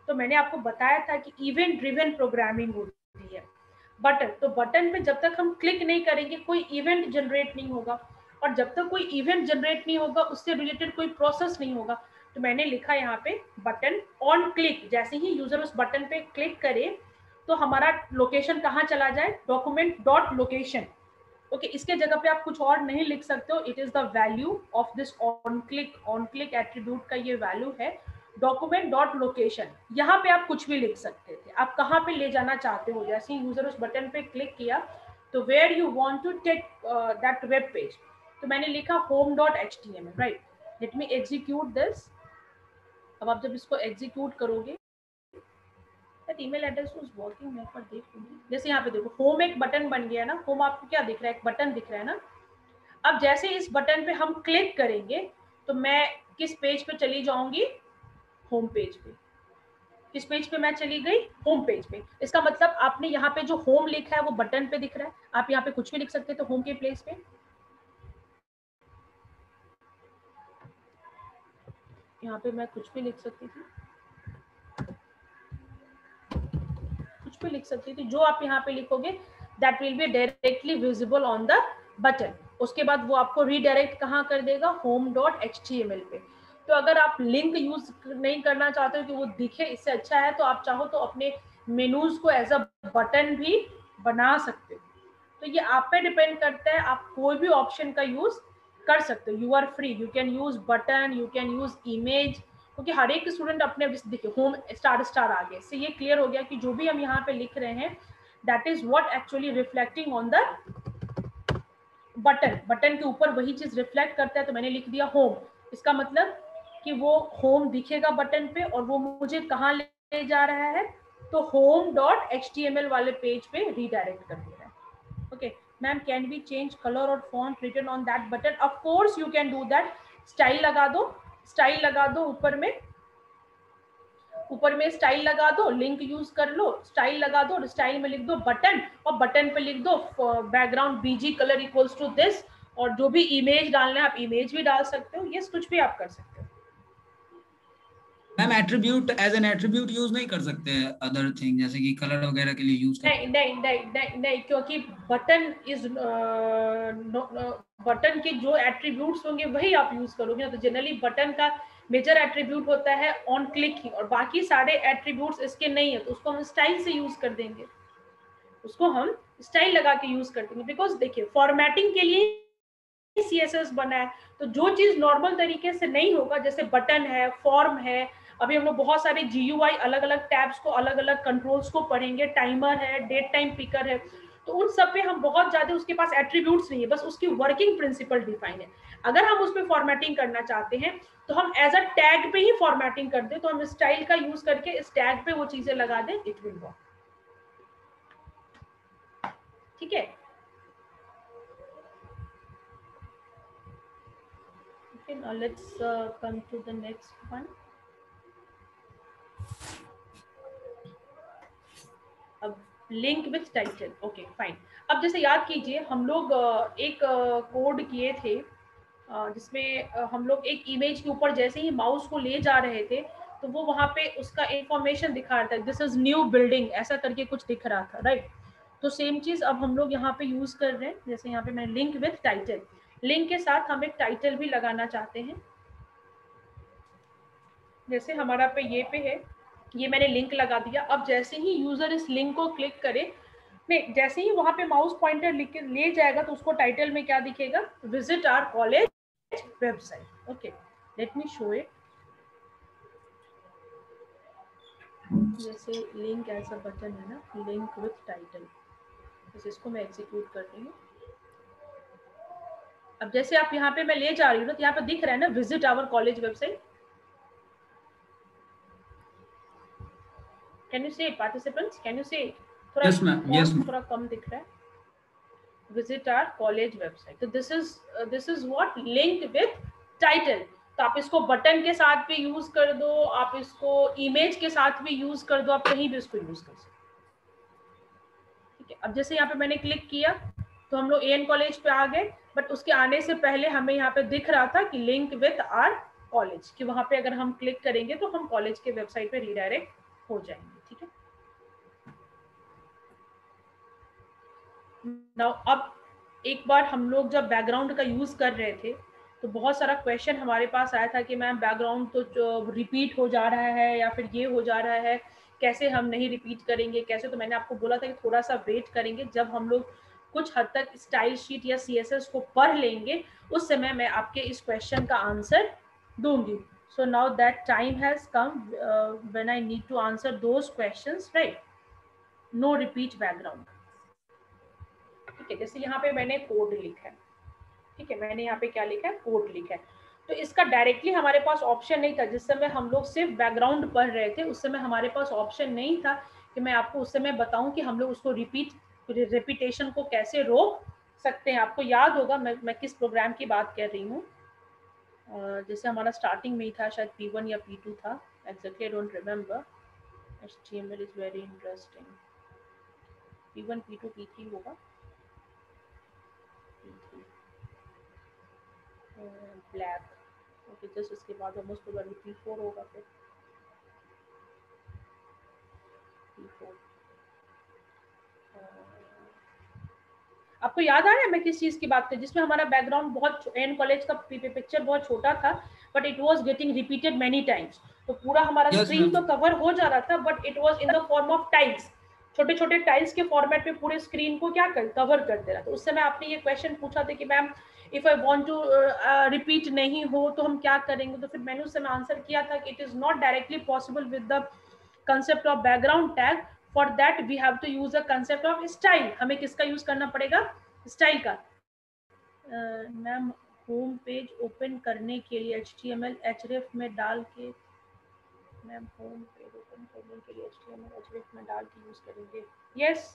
तो मैंने आपको बताया था कि इवेंट ड्रिवन प्रोग्रामिंग होती है बटन। तो बटन पे जब तक हम क्लिक नहीं करेंगे कोई इवेंट जनरेट नहीं होगा, और जब तक कोई इवेंट जनरेट नहीं होगा उससे रिलेटेड कोई प्रोसेस नहीं होगा। तो मैंने लिखा यहाँ पे बटन ऑन क्लिक, जैसे ही यूजर उस बटन पे क्लिक करे तो हमारा लोकेशन कहाँ चला जाए, डॉक्यूमेंट डॉट लोकेशन। ओके, इसके जगह पे आप कुछ और नहीं लिख सकते हो, it is the value of this on click attribute का ये वैल्यू है डॉक्यूमेंट डॉट लोकेशन। यहाँ पे आप कुछ भी लिख सकते थे, आप कहाँ पे ले जाना चाहते हो। जैसे ही यूजर उस बटन पे क्लिक किया तो where you want to take that web page, तो मैंने लिखा home.html, right. Let me execute this. अब आप जब इसको एग्जीक्यूट करोगे that email address was working, मैं पर देख लूंगी। जैसे यहाँ पे देखो होम एक बटन बन गया ना, होम आपको क्या दिख रहा है, एक बटन दिख रहा है ना। अब जैसे इस बटन पे हम क्लिक करेंगे तो मैं किस पेज पे चली जाऊंगी, होम पेज पे। किस पेज पे मैं चली गई, होम पेज पे। इसका मतलब आपने यहाँ पे जो होम लिखा है वो बटन पे दिख रहा है, आप यहाँ पे कुछ भी लिख सकते हैं तो होम के प्लेस पे। यहाँ पे मैं कुछ भी लिख सकती थी, कुछ भी लिख सकती थी। जो आप यहाँ पे लिखोगे that will be directly visible on the button. उसके बाद वो आपको रीडायरेक्ट कहाँ कर देगा, home.html पे। तो अगर आप लिंक यूज नहीं करना चाहते हो कि वो दिखे, इससे अच्छा है तो आप चाहो तो अपने मेनूज को एज अ बटन भी बना सकते हो। तो ये आप पे डिपेंड करता है, आप कोई भी ऑप्शन का यूज कर सकते हो। You are free, you can use button, you can use image, क्योंकि हर एक स्टूडेंट अपने देखिए होम स्टार आगे। इससे ये क्लियर हो गया कि जो भी हम यहाँ पे लिख रहे हैं that is what actually reflecting on the button. Button के ऊपर वही चीज रिफ्लेक्ट करता है। तो मैंने लिख दिया होम, इसका मतलब कि वो होम दिखेगा बटन पे और वो मुझे कहाँ ले जा रहा है, तो home.html वाले पेज पे रीडायरेक्ट कर दे रहा है। Okay ma'am, can we change colour और font written on that button? Of course you can do that. Style लगा दो, स्टाइल लगा दो, ऊपर में स्टाइल लगा दो, लिंक यूज कर लो, स्टाइल लगा दो, स्टाइल में लिख दो बटन, और बटन पे लिख दो background BG colour equals to this, और जो भी इमेज डालना है आप इमेज भी डाल सकते हो। ये कुछ भी आप कर सकते हो। Ma'am attribute as an attribute use नहीं कर सकते अदर थिंग, जैसे कि कलर वगैरह के लिए यूज नहीं नहीं नहीं नहीं नहीं, क्योंकि बटन इज बटन के जो एट्रीब्यूट्स होंगे वही आप यूज करोगे ना। तो जनरली बटन का मेजर एट्रीब्यूट होता है ऑन क्लिकिंग, और बाकी सारे एट्रीब्यूट्स इसके नहीं है, तो उसको हम स्टाइल से यूज कर देंगे, उसको हम स्टाइल लगा के यूज कर देंगे। बिकॉज देखिए फॉर्मेटिंग के लिए CSS बना है, तो जो चीज नॉर्मल तरीके से नहीं होगा, जैसे बटन है, फॉर्म है, अभी हम लोग बहुत सारे GUI अलग अलग टैब्स को, अलग अलग कंट्रोल्स को पढ़ेंगे, टाइमर है, डेट टाइम पिकर है, तो उन सब पे हम बहुत ज्यादा, उसके पास एट्रीब्यूट्स नहीं है, बस उसकी वर्किंग प्रिंसिपल डिफाइन है। अगर हम उस पर फॉर्मेटिंग करना चाहते हैं तो हम एज अ टैग पे ही फॉर्मेटिंग कर दे, तो हम स्टाइल का यूज करके इस टैग पे वो चीजें लगा दें, इट विल वर्क। ठीक है, okay, now let's come to the next one. अब link with title, okay fine. अब जैसे याद कीजिए हम लोग एक कोड किए थे जिसमें हम लोग एक इमेज के ऊपर जैसे ही माउस को ले जा रहे थे तो वो वहां पे उसका इंफॉर्मेशन दिखा रहा था, दिस इज न्यू बिल्डिंग, ऐसा करके कुछ दिख रहा था, राइट। तो सेम चीज अब हम लोग यहाँ पे यूज कर रहे हैं। जैसे यहाँ पे मैं लिंक विथ टाइटल, लिंक के साथ हम एक टाइटल भी लगाना चाहते हैं। जैसे हमारा पे ये पे है, ये मैंने लिंक लगा दिया। अब जैसे ही यूजर इस लिंक को क्लिक करे, नहीं, जैसे ही वहां पे माउस पॉइंटर ले जाएगा तो उसको टाइटल में क्या दिखेगा, visit our college website. Okay, let me show it. जैसे लिंक ऐसा बटन है ना, लिंक विथ टाइटल, जैसे इसको मैं एग्जीक्यूट कर रही हूँ। अब जैसे आप यहाँ पे मैं ले जा रही हूँ तो यहाँ पे दिख रहा है ना, visit our college website. Can you see it, participants? Can you see it? थोड़ा Yes, ma'am. Yes, ma'am. थोड़ा कम दिख रहा है। Visit our college website. तो this is what link with title. तो आप इसको बटन के साथ भी यूज कर दो, आप इसको इमेज के साथ भी यूज कर दो, आप कहीं भी इसको यूज कर सकते। ठीक है, अब जैसे यहाँ पे मैंने क्लिक किया तो हम लोग AN कॉलेज पे आ गए, बट उसके आने से पहले हमें यहाँ पे दिख रहा था कि लिंक विथ आर कॉलेज, कि वहां पे अगर हम क्लिक करेंगे तो हम कॉलेज के वेबसाइट पे रीडायरेक्ट हो जाएंगे, ठीक है। नाउ अब एक बार हम लोग जब बैकग्राउंड का यूज कर रहे थे तो बहुत सारा क्वेश्चन हमारे पास आया था कि मैम बैकग्राउंड तो रिपीट हो जा रहा है या फिर ये हो जा रहा है, कैसे हम नहीं रिपीट करेंगे कैसे। तो मैंने आपको बोला था कि थोड़ा सा वेट करेंगे, जब हम लोग कुछ हद तक स्टाइल शीट या CSS को पढ़ लेंगे उस समय मैं आपके इस क्वेश्चन का आंसर दूंगी। So now that time has come when I need to answer those questions, right? No repeat background. ठीक है, जैसे यहाँ पे मैंने कोड लिखा है, ठीक है, मैंने यहाँ पे क्या लिखा है, कोड लिखा है। तो इसका डायरेक्टली हमारे पास ऑप्शन नहीं था। जिस समय हम लोग सिर्फ बैकग्राउंड पढ़ रहे थे उस समय हमारे पास ऑप्शन नहीं था कि मैं आपको उस समय बताऊं कि हम लोग उसको रिपीटेशन को कैसे रोक सकते हैं। आपको याद होगा मैं किस प्रोग्राम की बात कर रही हूँ। जैसे हमारा स्टार्टिंग में ही था, शायद P1 या P2 था, exactly I don't remember. HTML is very interesting. P1 P2 P3 होगा, P3 ब्लैक, ओके, जस्ट इसके बाद ऑलमोस्ट प्रोबेबली P4 होगा, फिर P4। आपको याद आ रहा है मैं किस चीज की बात करी, जिसमें हमारा बैकग्राउंड बहुत एन कॉलेज का पिक्चर बहुत छोटा था but it was getting repeated many times. तो पूरा हमारा स्क्रीन तो कवर हो जा रहा था but it was in the form of tiles, छोटे छोटे टाइल्स के फॉर्मेट में पूरे स्क्रीन को क्या कवर कर दे रहा था। उस समय आपने ये क्वेश्चन पूछा था कि ma'am if I want to repeat नहीं हो तो हम क्या करेंगे। तो फिर मैंने उस समय आंसर किया था कि it is not directly possible with the concept of background tag, for that we have to use a concept of style. हमें किसका यूज करना पड़ेगा, स्टाइल का। मैम होम पेज ओपन करने के लिए HTML href में डाल के, मैम होम पेज ओपन करने के लिए HTML href में डाल के यूज करेंगे। यस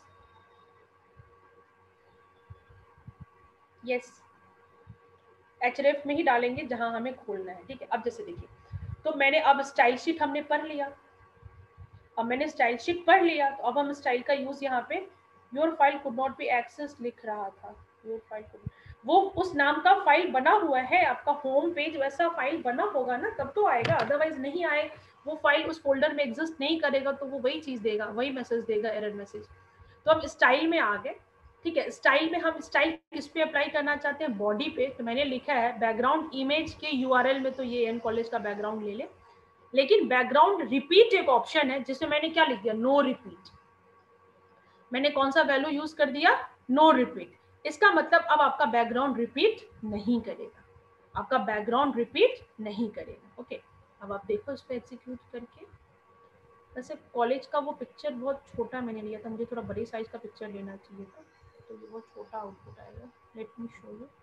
यस, href में ही डालेंगे जहां हमें खोलना है, ठीक है। अब जैसे देखिए, तो मैंने अब स्टाइल शीट हमने पढ़ लिया, अब मैंने स्टाइल शीट पढ़ लिया तो अब हम स्टाइल का यूज यहाँ पे your file could not be access लिख रहा था। योर फाइल कुड, वो उस नाम का फाइल बना हुआ है, आपका होम पेज वैसा फाइल बना होगा ना तब तो आएगा, अदरवाइज नहीं आए, वो फाइल उस फोल्डर में एग्जिस्ट नहीं करेगा तो वो वही चीज देगा, वही मैसेज देगा, एरर मैसेज। तो हम स्टाइल में आ गए, ठीक है। स्टाइल में हम स्टाइल किस पे अप्लाई करना चाहते हैं, बॉडी पे। तो मैंने लिखा है बैकग्राउंड इमेज के URL में, तो ये एन कॉलेज का बैकग्राउंड ले ले, लेकिन बैकग्राउंड रिपीट एक ऑप्शन है जिसमें मैंने क्या लिख दिया, नो रिपीट। मैंने कौन सा वैल्यू यूज कर दिया, नो रिपीट। इसका मतलब अब आपका बैकग्राउंड रिपीट नहीं करेगा, आपका बैकग्राउंड रिपीट नहीं करेगा, ओके। अब आप देखो इस पे एग्जीक्यूट करके। वैसे कॉलेज का वो पिक्चर बहुत छोटा मैंने लिया था, मुझे थोड़ा बड़ी साइज का पिक्चर लेना चाहिए था, तो ये बहुत छोटा आउटपुट आएगा। Let me show you.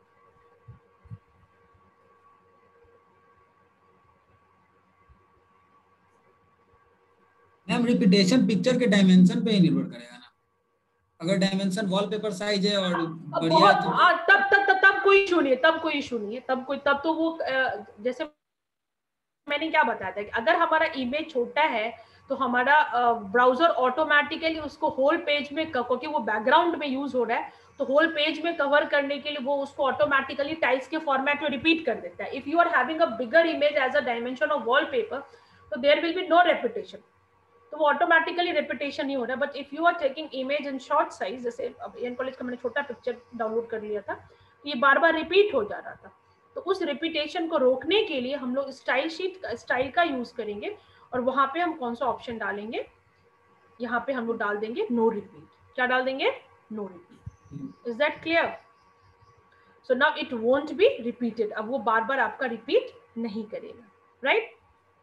Ma'am repetition picture के डायमेंशन पे ही निर्भर करेगा ना, अगर डायमेंशन वॉलपेपर साइज है और बढ़िया तो तब कोई इशू नहीं है, तब कोई इशू नहीं है, तब तो वो जैसे मैंने क्या बताया था कि अगर हमारा इमेज छोटा है तो हमारा ब्राउजर ऑटोमेटिकली उसको होल पेज में, क्योंकि वो बैकग्राउंड में यूज हो रहा है तो होल पेज में कवर करने के लिए वो उसको ऑटोमेटिकली टाइल्स के फॉर्मेट में रिपीट कर देता है। If you are having a bigger image as a dimension of wallpaper तो there will be no repetition, तो वो ऑटोमेटिकली रेपिटेशन नहीं हो रहा है। But if you are taking image in short size, जैसे अब एन कॉलेज का मैंने छोटा पिक्चर डाउनलोड कर लिया था, ये बार बार रिपीट हो जा रहा था, तो उस रिपीटेशन को रोकने के लिए हम लोग स्टाइल का यूज करेंगे और वहां पे हम कौन सा ऑप्शन डालेंगे, यहाँ पे हम लोग डाल देंगे नो रिपीट। क्या डाल देंगे, no repeat. Is that clear? So now it won't be repeated, अब वो बार बार आपका रिपीट नहीं करेगा, right?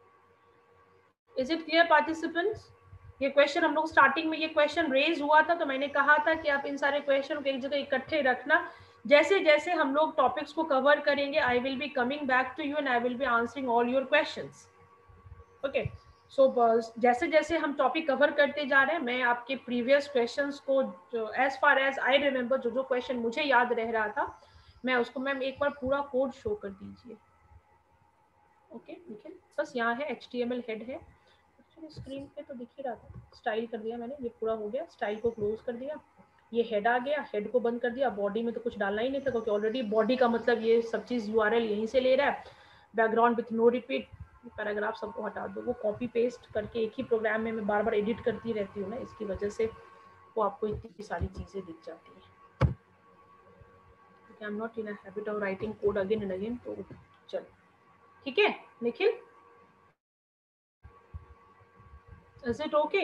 Is it clear participants? ये क्वेश्चन हम लोग स्टार्टिंग में ये क्वेश्चन रेज हुआ था तो मैंने कहा था कि आप इन सारे क्वेश्चन को एक जगह इकट्ठे रखना, जैसे जैसे हम लोग टॉपिक्स को कवर करेंगे I will be coming back to you and I will be answering all your questions, okay. So जैसे जैसे हम टॉपिक कवर करते जा रहे हैं मैं आपके प्रीवियस क्वेश्चंस को जो as far as I remember, जो जो क्वेश्चन मुझे याद रह रहा था मैं उसको, मैम एक बार पूरा कोड शो कर दीजिए, ओके निखिल। बस यहाँ है HTML हेड है, स्क्रीन पे तो दिख ही रहा था, स्टाइल कर दिया मैंने, ये पूरा हो गया, स्टाइल को क्लोज कर दिया, ये हेड आ गया, हेड को बंद कर दिया। बॉडी में तो कुछ डालना ही नहीं था क्योंकि ऑलरेडी बॉडी का मतलब ये सब चीज URL यहीं से ले रहा है। Background with no repeat, paragraph सबको हटा दो, वो कॉपी पेस्ट करके एक ही प्रोग्राम में मैं बार बार एडिट करती रहती हूँ ना, इसकी वजह से वो आपको इतनी सारी चीजें दिख जाती है। I am not in a habit of writing code again and again, तो चलो ठीक है Nikhil, is it okay?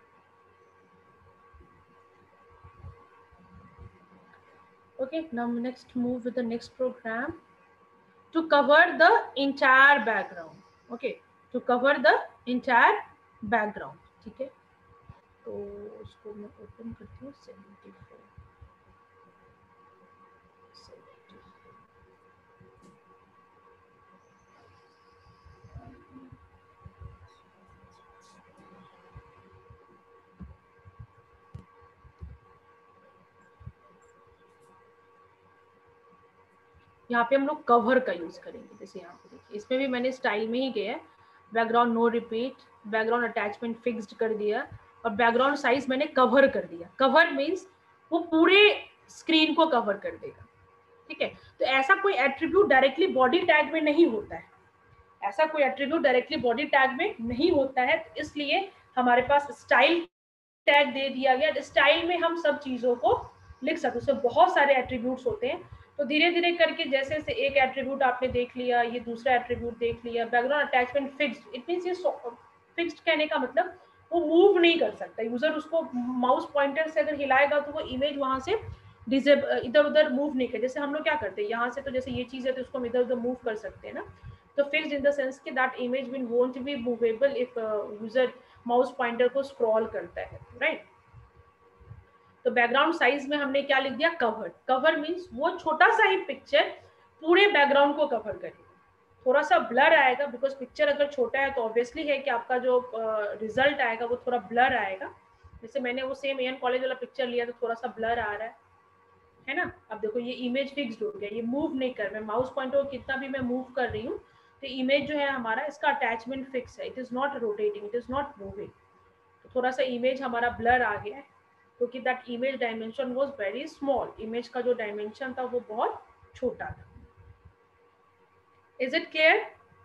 Okay, now next move with the next program to cover the entire background. Okay, to cover the entire background. ठीक है, तो उसको मैं open करती हूँ 74। यहाँ पे हम लोग कवर का यूज करेंगे। जैसे यहाँ पे देखिए, इसमें भी मैंने स्टाइल में ही किया है, background no repeat, background attachment fixed कर दिया और बैकग्राउंड साइज मैंने कवर कर दिया। कवर मीन्स वो पूरे स्क्रीन को कवर कर देगा। ठीक है, तो ऐसा कोई एट्रीब्यूट डायरेक्टली बॉडी टैग में नहीं होता है, ऐसा कोई एट्रीब्यूट डायरेक्टली बॉडी टैग में नहीं होता है, तो इसलिए हमारे पास स्टाइल टैग दे दिया गया। स्टाइल में हम सब चीजों को लिख सकते, उसमें बहुत सारे एट्रीब्यूट्स होते हैं। तो धीरे धीरे करके जैसे जैसे एक एट्रीब्यूट आपने देख लिया, ये दूसरा एट्रीब्यूट देख लिया, background attachment fixed, it means ये फिक्स्ड कहने का मतलब वो मूव नहीं कर सकता यूजर, उसको माउस पॉइंटर से अगर हिलाएगा तो वो इमेज वहां से इधर उधर मूव नहीं कर। जैसे हम लोग क्या करते हैं यहाँ से, तो जैसे ये चीज है तो उसको हम इधर उधर मूव कर सकते हैं ना, तो फिक्स्ड इन द सेंस कि that image will won't be movable if user mouse pointer को स्क्रॉल करता है, राइट। तो बैकग्राउंड साइज में हमने क्या लिख दिया, कवर। कवर मींस वो छोटा सा ही पिक्चर पूरे बैकग्राउंड को कवर करेगा। थोड़ा सा ब्लर आएगा बिकॉज पिक्चर अगर छोटा है तो ऑब्वियसली है कि आपका जो रिजल्ट आएगा वो थोड़ा ब्लर आएगा। जैसे मैंने वो सेम एएन कॉलेज वाला पिक्चर लिया तो थोड़ा सा ब्लर आ रहा है ना। अब देखो ये इमेज फिक्स्ड हो गया, ये मूव नहीं कर, मैं माउस पॉइंटर को कितना भी मैं मूव कर रही हूँ तो इमेज जो है हमारा, इसका अटैचमेंट फिक्स है, it is not rotating, it is not moving. तो थोड़ा सा इमेज हमारा ब्लर आ गया है क्योंकि that image dimension was very small, image का जो डायमेंशन था वो बहुत छोटा था। Is it clear?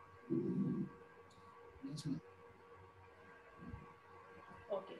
Okay,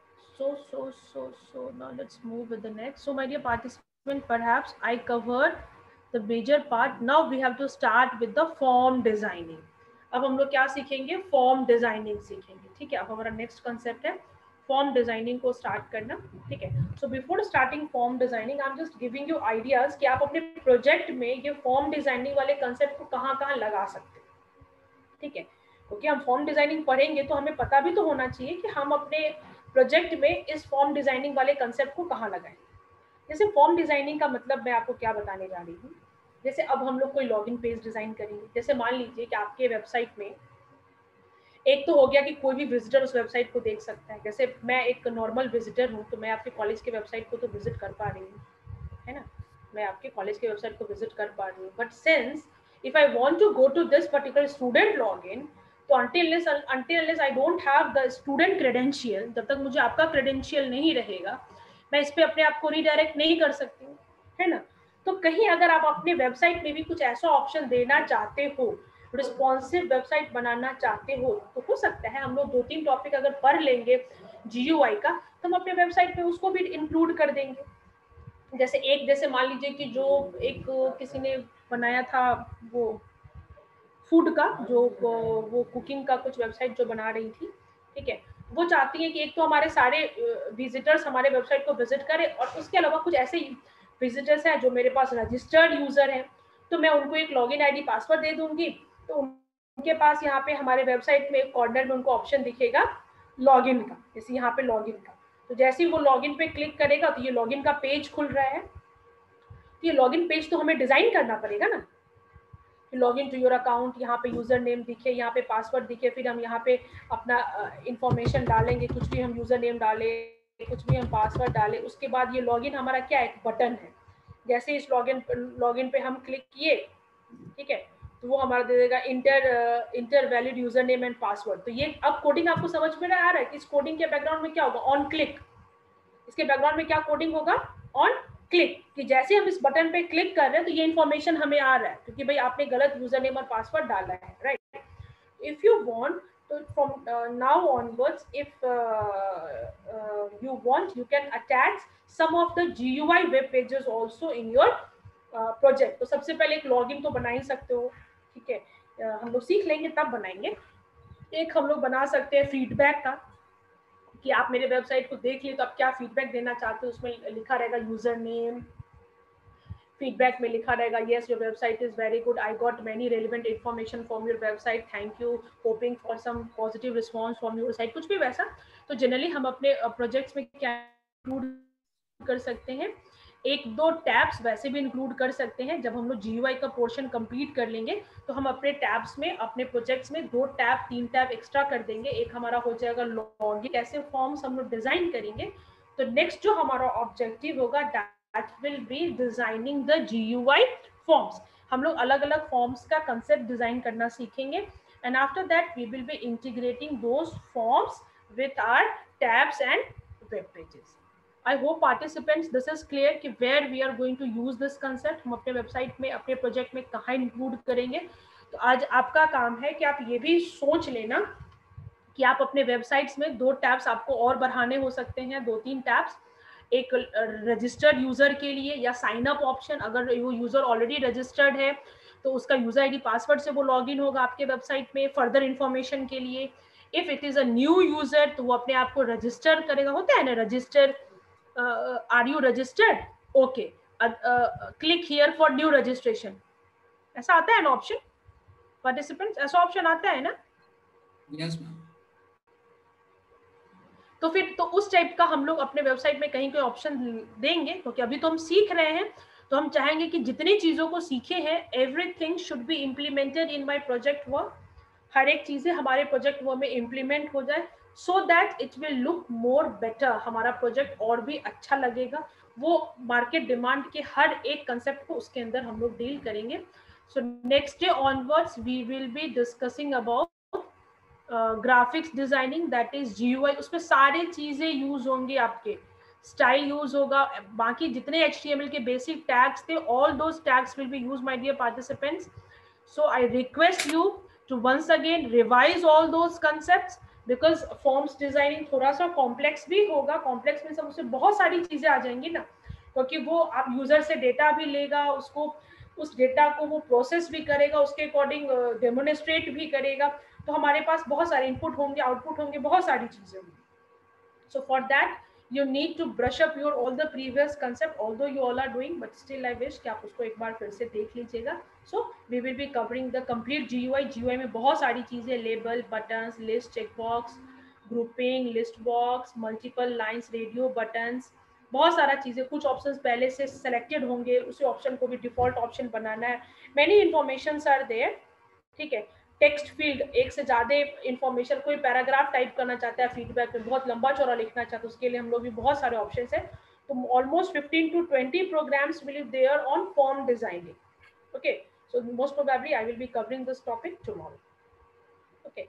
so now let's move with the next. So my dear participant, perhaps I covered the major part. Now we have to start with the form designing. अब हम लोग क्या सीखेंगे, फॉर्म डिजाइनिंग सीखेंगे। ठीक है, अब हमारा नेक्स्ट कंसेप्ट है फॉर्म डिजाइनिंग को स्टार्ट करना। ठीक है, so before starting form designing I am just giving you ideas कि आप अपने प्रोजेक्ट में ये फॉर्म डिजाइनिंग वाले कंसेप्ट को कहाँ कहाँ लगा सकते हैं। ठीक है, क्योंकि हम फॉर्म डिजाइनिंग पढ़ेंगे तो हमें पता भी तो होना चाहिए कि हम अपने प्रोजेक्ट में इस फॉर्म डिजाइनिंग वाले कंसेप्ट को कहाँ लगाएं। जैसे फॉर्म डिजाइनिंग का मतलब मैं आपको क्या बताने जा रही हूँ, जैसे अब हम लोग कोई लॉगिन पेज डिजाइन करेंगे। जैसे मान लीजिए कि आपके वेबसाइट में एक तो हो गया कि कोई भी विजिटर उस वेबसाइट को देख सकता है। जैसे मैं एक नॉर्मल विजिटर हूँ तो मैं आपके कॉलेज के वेबसाइट को तो विजिट कर पा रही हूँ, है ना, मैं आपके कॉलेज के वेबसाइट को विजिट कर पा रही हूँ। But since if I want to go to this particular student login, तो until unless I don't have the student credential, जब तक मुझे आपका credential नहीं रहेगा मैं इस पे अपने आप को रीडायरेक्ट नहीं कर सकती हूँ, है ना। तो कहीं अगर आप अपने वेबसाइट में भी कुछ ऐसा ऑप्शन देना चाहते हो, रिस्पॉन्सिव वेबसाइट बनाना चाहते हो, तो हो सकता है हम लोग 2-3 टॉपिक अगर पढ़ लेंगे GUI का तो हम अपने वेबसाइट में उसको भी इंक्लूड कर देंगे। जैसे मान लीजिए कि जो एक किसी ने बनाया था वो फूड का, जो वो कुकिंग का कुछ वेबसाइट जो बना रही थी, ठीक है, वो चाहती है कि एक तो हमारे सारे विजिटर्स हमारे वेबसाइट को विजिट करें और उसके अलावा कुछ ऐसे विजिटर्स हैं जो मेरे पास रजिस्टर्ड यूजर हैं, तो मैं उनको एक लॉगिन आईडी पासवर्ड दे दूंगी, तो उनके पास यहाँ पे हमारे वेबसाइट में एक कॉर्नर में उनको ऑप्शन दिखेगा लॉगिन का, जैसे यहाँ पे लॉगिन का। तो जैसे ही वो लॉगिन पे क्लिक करेगा तो ये लॉगिन का पेज खुल रहा है। तो ये लॉगिन पेज तो हमें डिजाइन करना पड़ेगा ना, लॉगिन टू योर अकाउंट, यहाँ पे यूजर नेम दिखे, यहाँ पे पासवर्ड दिखे, फिर हम यहाँ पे अपना इंफॉर्मेशन डालेंगे, कुछ भी हम यूजर नेम डालें, कुछ भी हम पासवर्ड डालें। उसके बाद ये लॉगिन हमारा क्या एक बटन है, जैसे इस लॉगिन पे हम क्लिक किए, ठीक है, तो वो हमारा दे देगा enter valid user name and password. तो ये अब कोडिंग आपको समझ में आ रहा है कि इस कोडिंग के बैकग्राउंड में क्या होगा, ऑन क्लिक, इसके बैकग्राउंड में क्या कोडिंग होगा, ऑन क्लिक, कि जैसे हम इस बटन पे क्लिक कर रहे हैं तो ये इन्फॉर्मेशन हमें आ रहा है क्योंकि भाई आपने गलत यूजर नेम और पासवर्ड डाला है, right. if you want to, from now onwards, if you want, you can attach some of the GUI web pages also in your project. तो सबसे पहले एक लॉगिन तो बना ही सकते हो, ठीक है, हम लोग सीख लेंगे तब बनाएंगे। एक हम लोग बना सकते हैं फीडबैक का, कि आप मेरे वेबसाइट को देख लिए तो आप क्या फीडबैक देना चाहते हो, उसमें लिखा रहेगा यूजर नेम, फीडबैक में लिखा रहेगा yes your website is very good, I got many relevant information from your website, thank you, hoping for some positive response from your site, कुछ भी वैसा। तो जनरली हम अपने प्रोजेक्ट्स में क्या इंक्लूड कर सकते हैं, एक दो टैब्स वैसे भी इंक्लूड कर सकते हैं। जब हम लोग GUI का पोर्शन कंप्लीट कर लेंगे तो हम अपने टैब्स में, अपने प्रोजेक्ट्स में 2 टैब 3 टैब एक्स्ट्रा कर देंगे। एक हमारा हो जाएगा लॉगिन, कैसे फॉर्म्स हम लोग डिजाइन करेंगे। तो नेक्स्ट जो हमारा ऑब्जेक्टिव होगा that will be designing the GUI forms। हम लोग अलग अलग फॉर्म्स का कंसेप्ट डिजाइन करना सीखेंगे, and after that we will be integrating those forms with our tabs and web pages। I hope participants this is clear कि where we are going to use this concept, हम अपने website में, अपने project में कहाँ include करेंगे। तो आज आपका काम है कि आप ये भी सोच लेना कि आप अपने वेबसाइट्स में 2 टैब्स आपको और बढ़ाने हो सकते हैं, 2-3 टैब्स, एक रजिस्टर्ड यूजर के लिए या साइन अप ऑप्शन, अगर वो यूजर ऑलरेडी रजिस्टर्ड है तो उसका यूजर आईडी पासवर्ड से वो लॉगिन होगा आपके वेबसाइट में फर्दर इंफॉर्मेशन के लिए। If it is a new user तो वो अपने आप को रजिस्टर करेगा, होता है ना register, are you registered, okay, click here for new registration, ऐसा आता है ना ऑप्शन, पार्टिसिपेंट्स ऐसा ऑप्शन आता है ना? Yes ma'am. तो फिर तो उस टाइप का हम लोग अपने वेबसाइट में कहीं कोई ऑप्शन देंगे, क्योंकि अभी तो हम सीख रहे हैं, तो हम चाहेंगे कि जितनी चीजों को सीखे हैं everything should be implemented in my project work, हर एक चीजें हमारे प्रोजेक्ट वर्क में इम्प्लीमेंट हो जाए, so that it will look more better, हमारा प्रोजेक्ट और भी अच्छा लगेगा। वो मार्केट डिमांड के हर एक कंसेप्ट को उसके अंदर हम लोग डील करेंगे। So next day onwards we will be discussing about graphics designing, that is GUI। उसमें सारी चीजें यूज होंगी, आपके स्टाइल यूज होगा, बाकी जितने HTML के बेसिक टैग्स थे all those tags will be use my dear participants. So I request you to once again revise all those concepts, because forms designing थोड़ा सा कॉम्प्लेक्स भी होगा, कॉम्प्लेक्स में सब उसमें बहुत सारी चीजें आ जाएंगी ना, क्योंकि वो आप यूजर से डेटा भी लेगा, उसको उस डेटा को वो प्रोसेस भी करेगा, उसके अकॉर्डिंग डेमोन्स्ट्रेट भी करेगा, तो हमारे पास बहुत सारे इनपुट होंगे, आउटपुट होंगे, बहुत सारी चीजें होंगी। So for that you need to brush up your all the previous concept, although you all are doing, but still I wish कि आप उसको एक बार फिर से देख लीजिएगा। So we will be covering the complete GUI में बहुत सारी चीजें, label, buttons, list, checkbox, grouping, list box, multiple lines, radio buttons, बहुत सारा चीजें, कुछ ऑप्शंस पहले से सेलेक्टेड होंगे, उसी ऑप्शन को भी डिफॉल्ट ऑप्शन बनाना है, मेनी इन्फॉर्मेशंस आर देयर, ठीक है। टेक्स्ट फील्ड, एक से ज्यादा इंफॉर्मेशन, कोई पैराग्राफ टाइप करना चाहता है फीडबैक में, बहुत लंबा चौड़ा लिखना चाहता है, उसके लिए हम लोग भी बहुत सारे ऑप्शंस है। तो almost 15 to 20 programs will be there on form designing, okay. So most probably I will be covering this topic tomorrow, okay.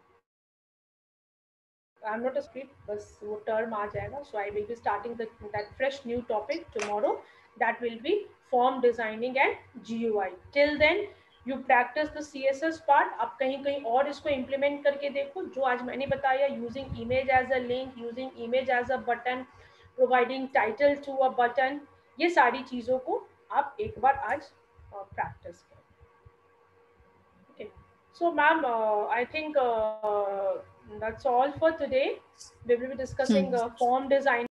I am not a script, बस वो टर्म आ जाएगा। So I will be starting that fresh new topic tomorrow, that will be form designing and GUI। Till then you practice the CSS part, आप कहीं कहीं और इसको implement करके देखो, जो आज मैंने बताया, using image as a link, using image as a button, providing title to a button, ये सारी चीजों को आप एक बार आज प्रैक्टिस करें, okay. So ma'am I think that's all for today. We will be discussing form design